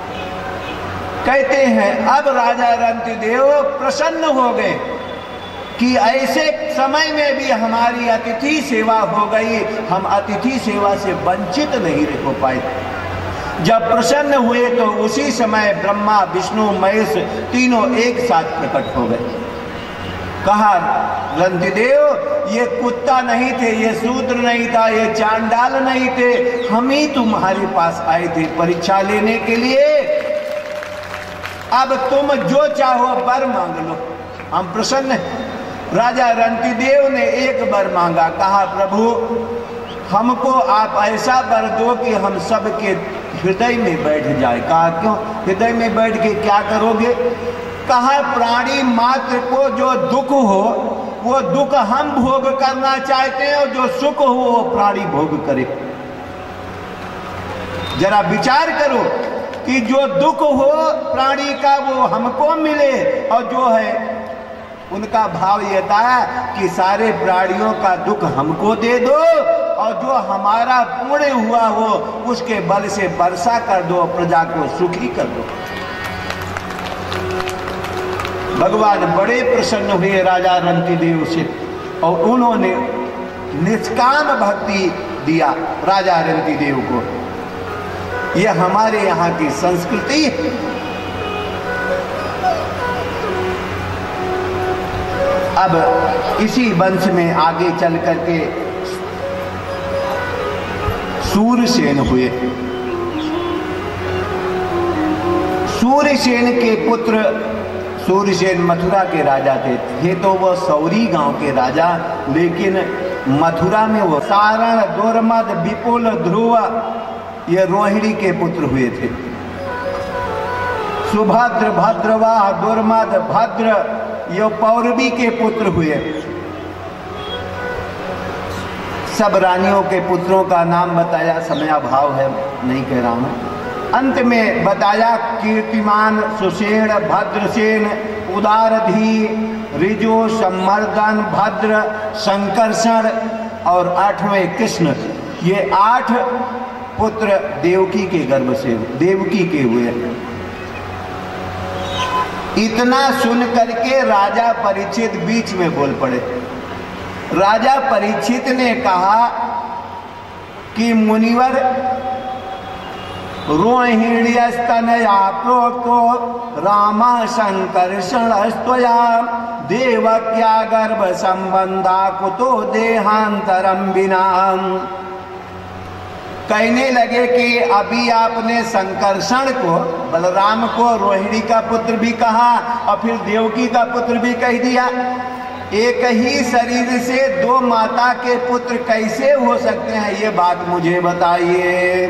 कहते हैं अब राजा रंतिदेव प्रसन्न हो गए, कि ऐसे समय में भी हमारी अतिथि सेवा हो गई, हम अतिथि सेवा से वंचित नहीं रह पाए। जब प्रसन्न हुए तो उसी समय ब्रह्मा विष्णु महेश तीनों एक साथ प्रकट हो गए। कहा, रंतिदेव ये कुत्ता नहीं थे, ये शूद्र नहीं था, ये चांडाल नहीं थे, हम ही तुम्हारे पास आए थे परीक्षा लेने के लिए। अब तुम जो चाहो वर मांग लो, हम प्रसन्न हैं। राजा रंतिदेव ने एक वर मांगा। कहा, प्रभु हमको आप ऐसा वर दो कि हम सबके हृदय में बैठ जाए। कहा, क्यों हृदय में बैठ के क्या करोगे? कहा, प्राणी मात्र को जो दुख हो वो दुख हम भोग करना चाहते हैं, और जो सुख हो वो प्राणी भोग करे। जरा विचार करो कि जो दुख हो प्राणी का वो हमको मिले, और जो है उनका भाव ये था कि सारे प्राणियों का दुख हमको दे दो, और जो हमारा पुण्य हुआ हो उसके बल से वर्षा कर दो, प्रजा को सुखी कर दो। भगवान बड़े प्रसन्न हुए राजा रंतिदेव से, और उन्होंने निष्काम भक्ति दिया राजा रंतिदेव को। यह हमारे यहाँ की संस्कृति है। अब इसी वंश में आगे चल करके सूरसेन हुए। सूरसेन के पुत्र, सूरसेन मथुरा के राजा थे थे तो वो सौरी गांव के राजा, लेकिन मथुरा में वो सारण, दुर्मद, विपुल, ध्रुव ये रोहिणी के पुत्र हुए थे। सुभद्र, भद्रवाह, दुर्मद, भद्र ये पौरवी के पुत्र हुए। सब रानियों के पुत्रों का नाम बताया, समयाभाव है नहीं कह रहा हूं। अंत में बताया कीर्तिमान, सुषेण, भद्रसेन, उदारधी, ऋजु, सम्मर्दन, भद्र, संकर्षण और आठवें कृष्ण। ये आठ पुत्र देवकी के गर्भ से, देवकी के हुए। इतना सुन करके राजा परीक्षित बीच में बोल पड़े। राजा परीक्षित ने कहा कि मुनिवर, रोहिण्यस्तनया प्रोक्तो रामा संकर्षणस्त्वया देवक्या गर्भ संबंधा कुतो देहांतरम विना। कहने लगे कि अभी आपने संकर्षण को, बलराम को रोहिणी का पुत्र भी कहा और फिर देवकी का पुत्र भी कह दिया। एक ही शरीर से दो माता के पुत्र कैसे हो सकते हैं, ये बात मुझे बताइए।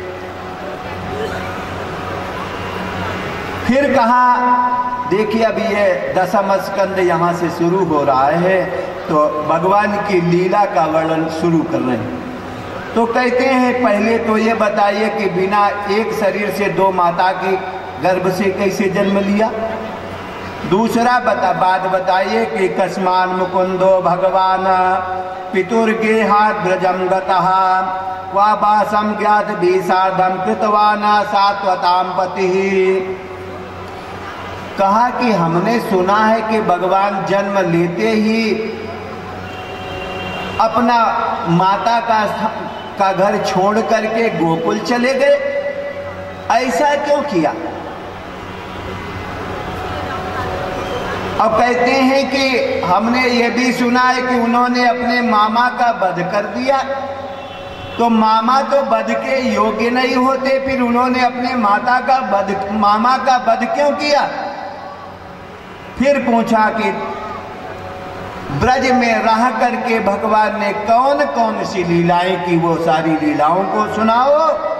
फिर कहा, देखिए अभी ये दशम स्कंद यहाँ से शुरू हो रहा है, तो भगवान की लीला का वर्णन शुरू कर रहे हैं। तो कहते हैं पहले तो ये बताइए कि बिना एक शरीर से दो माता के गर्भ से कैसे जन्म लिया। दूसरा बता बात बताइए कि कस्मान मुकुंदो भगवान पितुर्गेहात् ब्रजम गतः वा वासम ज्ञात भीषार्धम कृतवान सात्वताम पति। कहा कि हमने सुना है कि भगवान जन्म लेते ही अपना माता का का घर छोड़ करके गोकुल चले गए, ऐसा क्यों किया? अब कहते हैं कि हमने ये भी सुना है कि उन्होंने अपने मामा का वध कर दिया। तो मामा तो वध के योग्य नहीं होते, फिर उन्होंने अपने माता का वध, मामा का वध क्यों किया? फिर पूछा कि ब्रज में रह करके भगवान ने कौन कौन सी लीलाएं की, वो सारी लीलाओं को सुनाओ।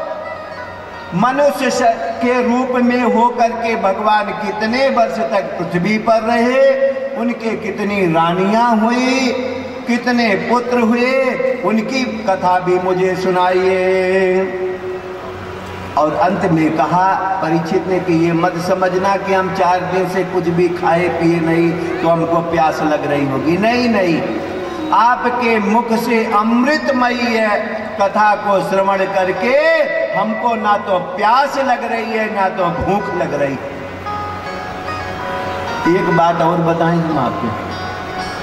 मनुष्य के रूप में होकर के भगवान कितने वर्ष तक पृथ्वी पर रहे, उनके कितनी रानियां हुई, कितने पुत्र हुए, उनकी कथा भी मुझे सुनाइए। और अंत में कहा परीक्षित ने कि ये मत समझना कि हम चार दिन से कुछ भी खाए पिए नहीं तो हमको प्यास लग रही होगी। नहीं नहीं, आपके मुख से अमृतमयी है कथा को श्रवण करके हमको ना तो प्यास लग रही है ना तो भूख लग रही। एक बात और बताएं हम आपको,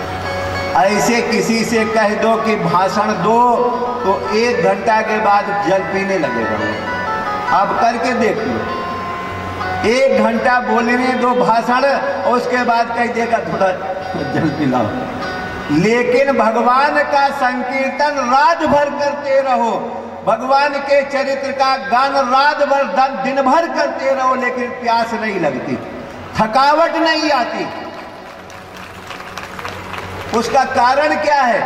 ऐसे किसी से कह दो कि भाषण दो तो एक घंटा के बाद जल पीने लगेगा। अब करके देख लो, एक घंटा बोलने दो भाषण, उसके बाद कह देगा थोड़ा जल पिलाओ। लेकिन भगवान का संकीर्तन रात भर करते रहो, भगवान के चरित्र का गान रात भर दिन भर करते रहो, लेकिन प्यास नहीं लगती, थकावट नहीं आती। उसका कारण क्या है?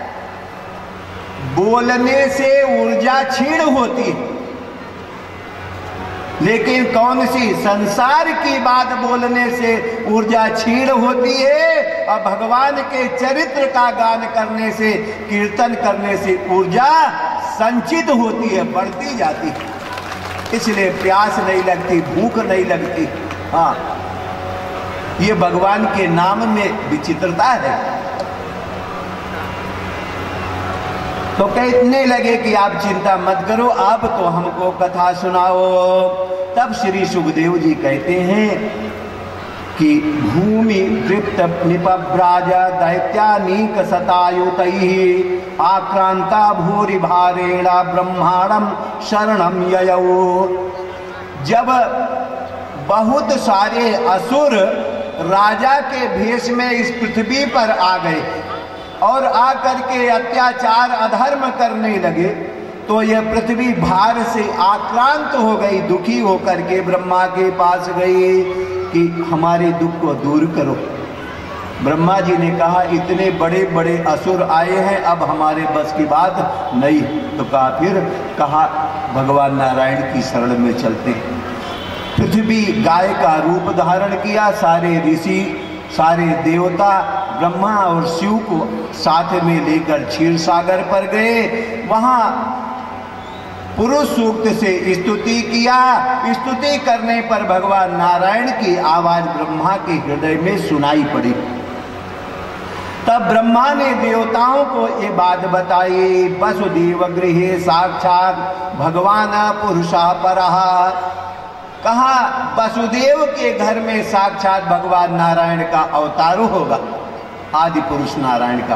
बोलने से ऊर्जा क्षीण होती है, लेकिन कौन सी? संसार की बात बोलने से ऊर्जा क्षीण होती है, और भगवान के चरित्र का गान करने से, कीर्तन करने से ऊर्जा संचित होती है, बढ़ती जाती है। इसलिए प्यास नहीं लगती, भूख नहीं लगती। हाँ, ये भगवान के नाम में विचित्रता है। तो कहने लगे कि आप चिंता मत करो, अब तो हमको कथा सुनाओ। तब श्री सुखदेव जी कहते हैं कि भूमि तृप्त निपव्राज दैत्यानीक शतायुतैः आक्रांता भूरि भारेण ब्रह्मांडम शरणम ययौ। जब बहुत सारे असुर राजा के भेष में इस पृथ्वी पर आ गए और आकर के अत्याचार अधर्म करने लगे, तो यह पृथ्वी भार से आक्रांत हो गई, दुखी होकर के ब्रह्मा के पास गई कि हमारे दुख को दूर करो। ब्रह्मा जी ने कहा इतने बड़े बड़े असुर आए हैं, अब हमारे बस की बात नहीं। तो कहा फिर कहा भगवान नारायण की शरण में चलते हैं। पृथ्वी गाय का रूप धारण किया, सारे ऋषि सारे देवता ब्रह्मा और शिव को साथ में लेकर क्षीर सागर पर गए। वहां पुरुष सूक्त से स्तुति किया। स्तुति करने पर भगवान नारायण की आवाज ब्रह्मा के हृदय में सुनाई पड़ी। तब ब्रह्मा ने देवताओं को ये बात बताई। वसुदेव गृहे साक्षात भगवान पुरुषा परः। कहा वसुदेव के घर में साक्षात भगवान नारायण का अवतार होगा, आदि पुरुष नारायण का।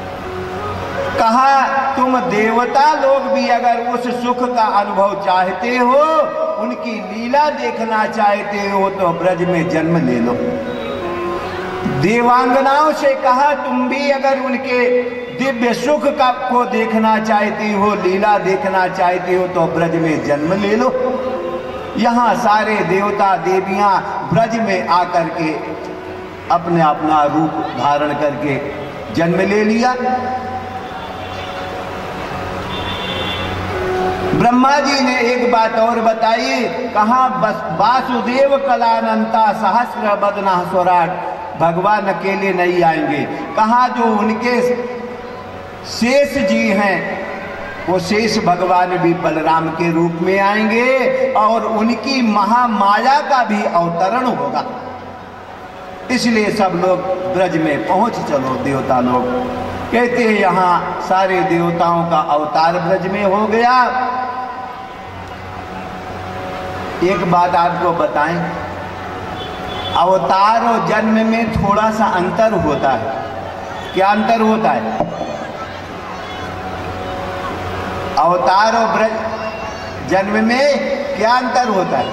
कहा तुम देवता लोग भी अगर उस सुख का अनुभव चाहते हो, उनकी लीला देखना चाहते हो, तो ब्रज में जन्म ले लो। देवांगनाओं से कहा तुम भी अगर उनके दिव्य सुख का को देखना चाहती हो, लीला देखना चाहती हो, तो ब्रज में जन्म ले लो। यहाँ सारे देवता देवियां ब्रज में आकर के अपने अपना रूप धारण करके जन्म ले लिया। ब्रह्मा जी ने एक बात और बताई। कहा बस वासुदेव कलानंता सहस्र बदना स्वराट। भगवान अकेले नहीं आएंगे। कहा जो उनके शेष जी हैं, वो शेष भगवान भी बलराम के रूप में आएंगे और उनकी महामाया का भी अवतरण होगा। इसलिए सब लोग ब्रज में पहुंच चलो। देवता लोग कहते हैं यहाँ सारे देवताओं का अवतार ब्रज में हो गया। एक बात आपको बताएं, अवतार और जन्म में थोड़ा सा अंतर होता है। क्या अंतर होता है? अवतार और ब्रज जन्म में क्या अंतर होता है?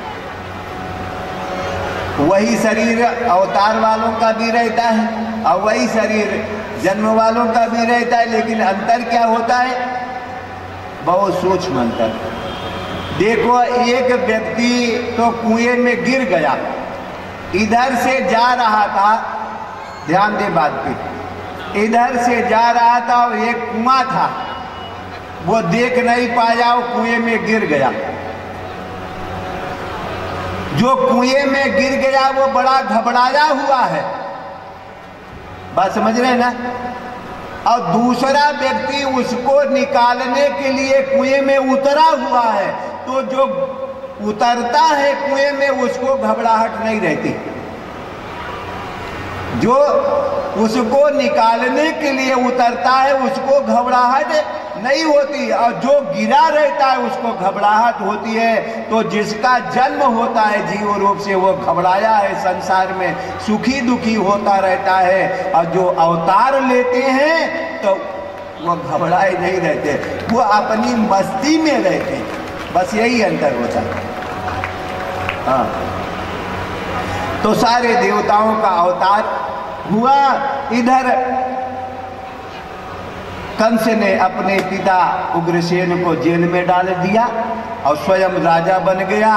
वही शरीर अवतार वालों का भी रहता है और वही शरीर जन्म वालों का भी रहता है, लेकिन अंतर क्या होता है? बहुत सूक्ष्म अंतर। देखो, एक व्यक्ति तो कुएं में गिर गया, इधर से जा रहा था, ध्यान दे बात पे, इधर से जा रहा था और एक कुआं था, वो देख नहीं पाया, वो कुएं में गिर गया। जो कुएं में गिर गया वो बड़ा घबराया हुआ है, बात समझ रहे हैं ना? और दूसरा व्यक्ति उसको निकालने के लिए कुएं में उतरा हुआ है, तो जो उतरता है कुएं में उसको घबराहट नहीं रहती। जो उसको निकालने के लिए उतरता है उसको घबराहट नहीं होती, और जो गिरा रहता है उसको घबराहट होती है। तो जिसका जन्म होता है जीव रूप से वो घबराया है, संसार में सुखी दुखी होता रहता है, और जो अवतार लेते हैं तो वो घबराए नहीं रहते, वो अपनी मस्ती में रहते, बस यही अंतर होता है। हाँ, तो सारे देवताओं का अवतार हुआ। इधर कंस ने अपने पिता उग्रसेन को जेल में डाल दिया और स्वयं राजा बन गया।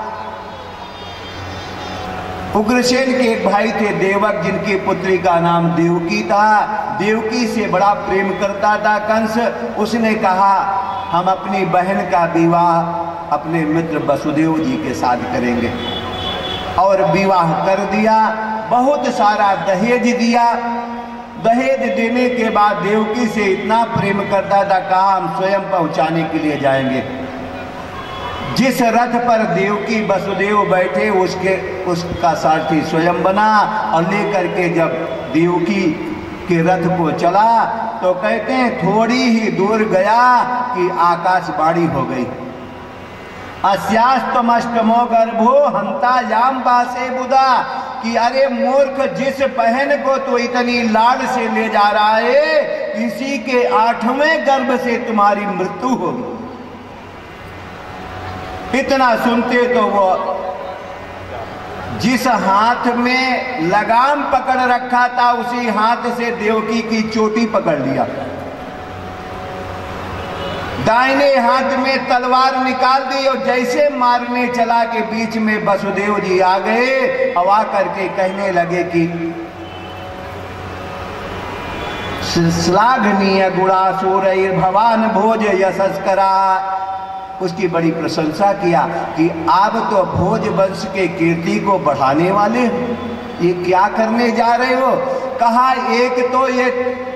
उग्रसेन के एक भाई थे देवक, जिनकी पुत्री का नाम देवकी था। देवकी से बड़ा प्रेम करता था कंस। उसने कहा हम अपनी बहन का विवाह अपने मित्र वसुदेव जी के साथ करेंगे, और विवाह कर दिया। बहुत सारा दहेज दिया। दहेज देने के बाद देवकी से इतना प्रेम करता था, कहा हम स्वयं पहुंचाने के लिए जाएंगे। जिस रथ पर देवकी वसुदेव बैठे उसके उसका सारथी स्वयं बना, और लेकर के जब देवकी के रथ को चला तो कहते हैं थोड़ी ही दूर गया कि आकाशवाणी हो गई, अस्यास्तमष्टमो गर्भो हंता याम बासे बुदा, कि अरे मूर्ख, जिस बहन को तो इतनी लाड से ले जा रहा है, इसी के आठवें गर्भ से तुम्हारी मृत्यु होगी। इतना सुनते तो वो जिस हाथ में लगाम पकड़ रखा था उसी हाथ से देवकी की चोटी पकड़ लिया, दाहिने हाथ में तलवार निकाल दी, और जैसे मारने चला के बीच में वसुदेव जी आ गए, हवा करके कहने लगे कि श्लाघनीय गुणासुर भवान भोज यशस्करा। उसकी बड़ी प्रशंसा किया कि आप तो भोज वंश के कीर्ति को बढ़ाने वाले हो, ये क्या करने जा रहे हो। कहा एक तो ये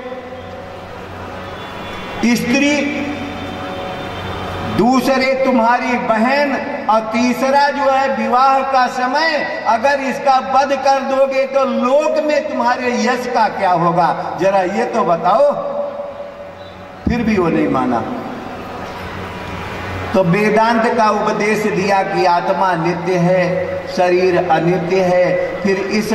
स्त्री, दूसरे तुम्हारी बहन, और तीसरा जो है विवाह का समय, अगर इसका वध कर दोगे तो लोक में तुम्हारे यश का क्या होगा, जरा ये तो बताओ। फिर भी वो नहीं माना। तो वेदांत का उपदेश दिया कि आत्मा नित्य है, शरीर अनित्य है। फिर इस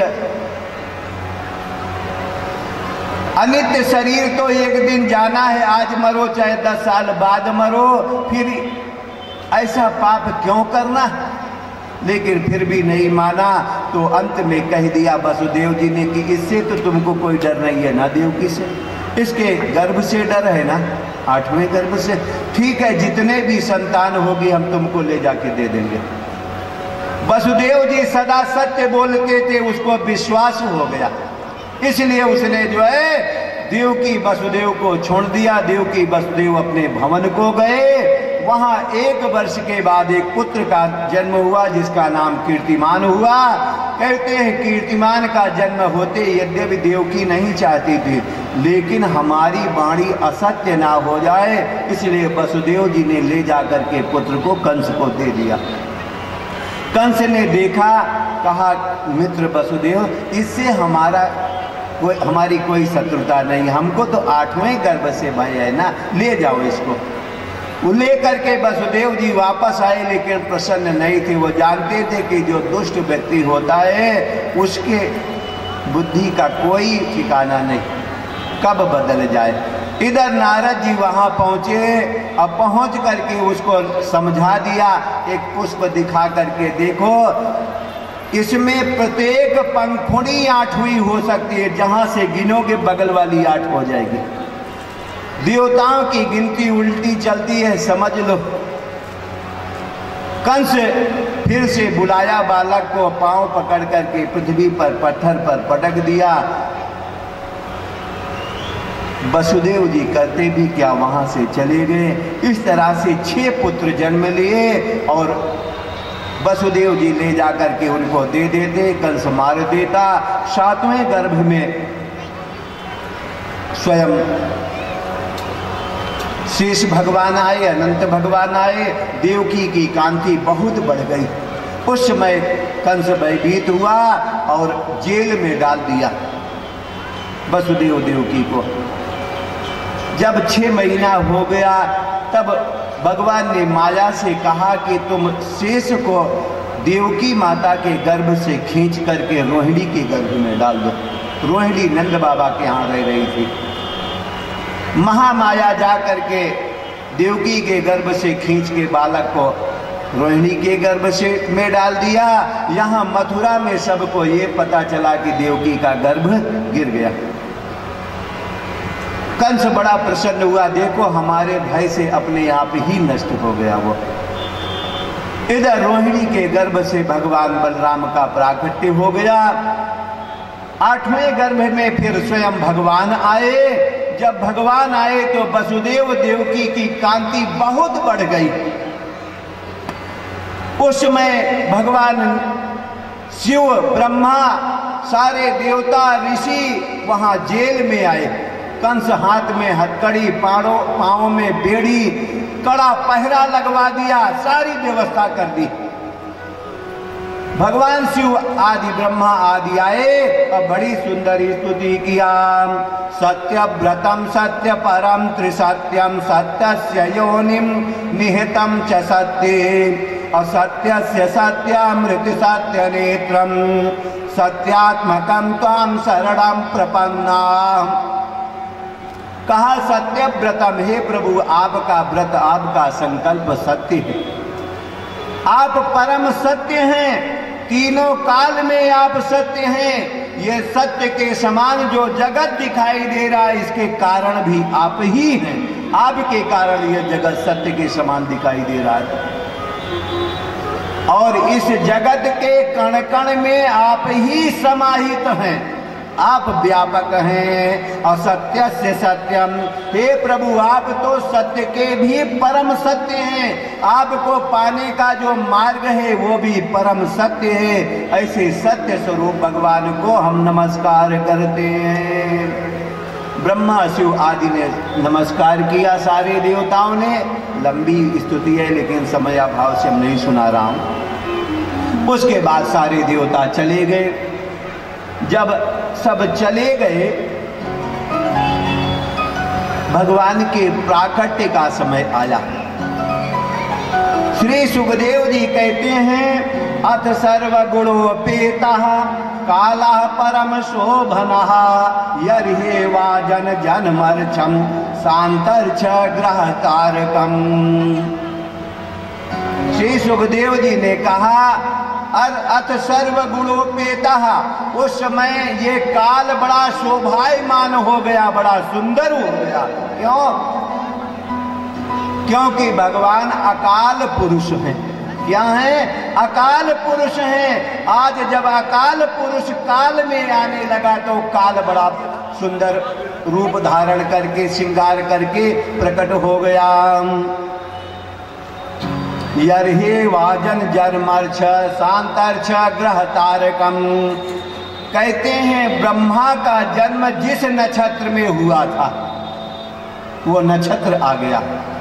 अनित्य शरीर तो एक दिन जाना है, आज मरो चाहे दस साल बाद मरो, फिर ऐसा पाप क्यों करना। लेकिन फिर भी नहीं माना। तो अंत में कह दिया वसुदेव जी ने कि इससे तो तुमको कोई डर नहीं है ना देवकी से, इसके गर्भ से डर है ना, आठवें गर्भ से। ठीक है, जितने भी संतान होगी हम तुमको ले जाके दे देंगे। वसुदेव जी सदा सत्य बोलते थे, उसको विश्वास हो गया, इसलिए उसने जो है देवकी वसुदेव को छोड़ दिया। देवकी वसुदेव अपने भवन को गए। वहां एक वर्ष के बाद एक पुत्र का जन्म हुआ जिसका नाम कीर्तिमान हुआ। कहते हैं कीर्तिमान का जन्म होते यद्यपि देवकी नहीं चाहती थी, लेकिन हमारी वाणी असत्य ना हो जाए, इसलिए वसुदेव जी ने ले जाकर के पुत्र को कंस को दे दिया। कंस ने देखा, कहा मित्र वसुदेव, इससे हमारा कोई हमारी कोई शत्रुता नहीं, हमको तो आठवें गर्भ से भय है ना, ले जाओ इसको। वो लेकर के वसुदेव जी वापस आए, लेकिन प्रसन्न नहीं थे। वो जानते थे कि जो दुष्ट व्यक्ति होता है उसके बुद्धि का कोई ठिकाना नहीं, कब बदल जाए। इधर नारद जी वहां पहुंचे, अब पहुंच करके उसको समझा दिया, एक पुष्प दिखा करके देखो, इसमें प्रत्येक पंखुड़ी आठ हुई हो सकती है, जहां से गिनोगे बगल वाली आठ हो जाएगी। देवताओं की गिनती उल्टी चलती है, समझ लो। कंस फिर से बुलाया बालक को, पांव पकड़ करके पृथ्वी पर पत्थर पर पटक दिया। वसुदेव जी करते भी क्या, वहां से चले गए। इस तरह से छह पुत्र जन्म लिए और वसुदेव जी ले जाकर के उनको दे देते, कंस मार देता। सातवें गर्भ में स्वयं शेष भगवान आए, अनंत भगवान आए। देवकी की कांति बहुत बढ़ गई। उस समय कंस भयभीत हुआ और जेल में डाल दिया वसुदेव देवकी को। जब छह महीना हो गया तब भगवान ने माया से कहा कि तुम शेष को देवकी माता के गर्भ से खींच करके रोहिणी के गर्भ में डाल दो। रोहिणी नंद बाबा के यहाँ रह रही थी। महामाया जा करके देवकी के गर्भ से खींच के बालक को रोहिणी के गर्भ से में डाल दिया। यहाँ मथुरा में सबको ये पता चला कि देवकी का गर्भ गिर गया। कंस बड़ा प्रसन्न हुआ, देखो हमारे भय से अपने आप ही नष्ट हो गया वो। इधर रोहिणी के गर्भ से भगवान बलराम का प्राकट्य हो गया। आठवें गर्भ में फिर स्वयं भगवान आए। जब भगवान आए तो वसुदेव देवकी की कांति बहुत बढ़ गई। उस समय भगवान शिव, ब्रह्मा, सारे देवता, ऋषि वहां जेल में आए। कंस हाथ में हथकड़ी, पाड़ों पांवों में बेड़ी, कड़ा पहरा लगवा दिया, सारी व्यवस्था कर दी। भगवान शिव आदि ब्रह्मा आदि आए और बड़ी सुंदर स्तुति किया। सत्य व्रतम सत्य परम त्रिसत्यम सत्यस्य योनिम निहितम च सत्ये असत्यस्य सत्यामृत सत्य नेत्रम सत्यात्मकम त्वाम शरणम प्रपन्ना। कहा सत्य व्रतम, हे प्रभु आपका व्रत, आपका संकल्प सत्य है। आप परम सत्य हैं, तीनों काल में आप सत्य हैं। ये सत्य के समान जो जगत दिखाई दे रहा है इसके कारण भी आप ही हैं। आपके कारण ये जगत सत्य के समान दिखाई दे रहा है और इस जगत के कण कण में आप ही समाहित हैं। आप व्यापक हैं। और सत्य से सत्यम, हे प्रभु आप तो सत्य के भी परम सत्य हैं। आपको पाने का जो मार्ग है वो भी परम सत्य है। ऐसे सत्य स्वरूप भगवान को हम नमस्कार करते हैं। ब्रह्मा शिव आदि ने नमस्कार किया, सारे देवताओं ने। लंबी स्तुति है लेकिन समय अभाव से हम नहीं सुना रहा हूं। उसके बाद सारे देवता चले गए। जब सब चले गए, भगवान के प्राकट्य का समय आया। श्री सुखदेव जी कहते हैं, अथ सर्वगुणोपेतः कालः परम शोभनः यर्हे वाजन जन्मर्छम शांतर्छ ग्रह तारकम। श्री सुखदेव जी ने कहा, अथ सर्वगुणोपेतः, उस समय ये काल बड़ा शोभायमान हो गया, बड़ा सुंदर हो गया। क्यों? क्योंकि भगवान अकाल पुरुष हैं। क्या है? अकाल पुरुष हैं। आज जब अकाल पुरुष काल में आने लगा तो काल बड़ा सुंदर रूप धारण करके, श्रृंगार करके प्रकट हो गया। यर्हे वाजन जन्मर्छ शांतर्छ ग्रह तारकम। कहते हैं ब्रह्मा का जन्म जिस नक्षत्र में हुआ था वो नक्षत्र आ गया।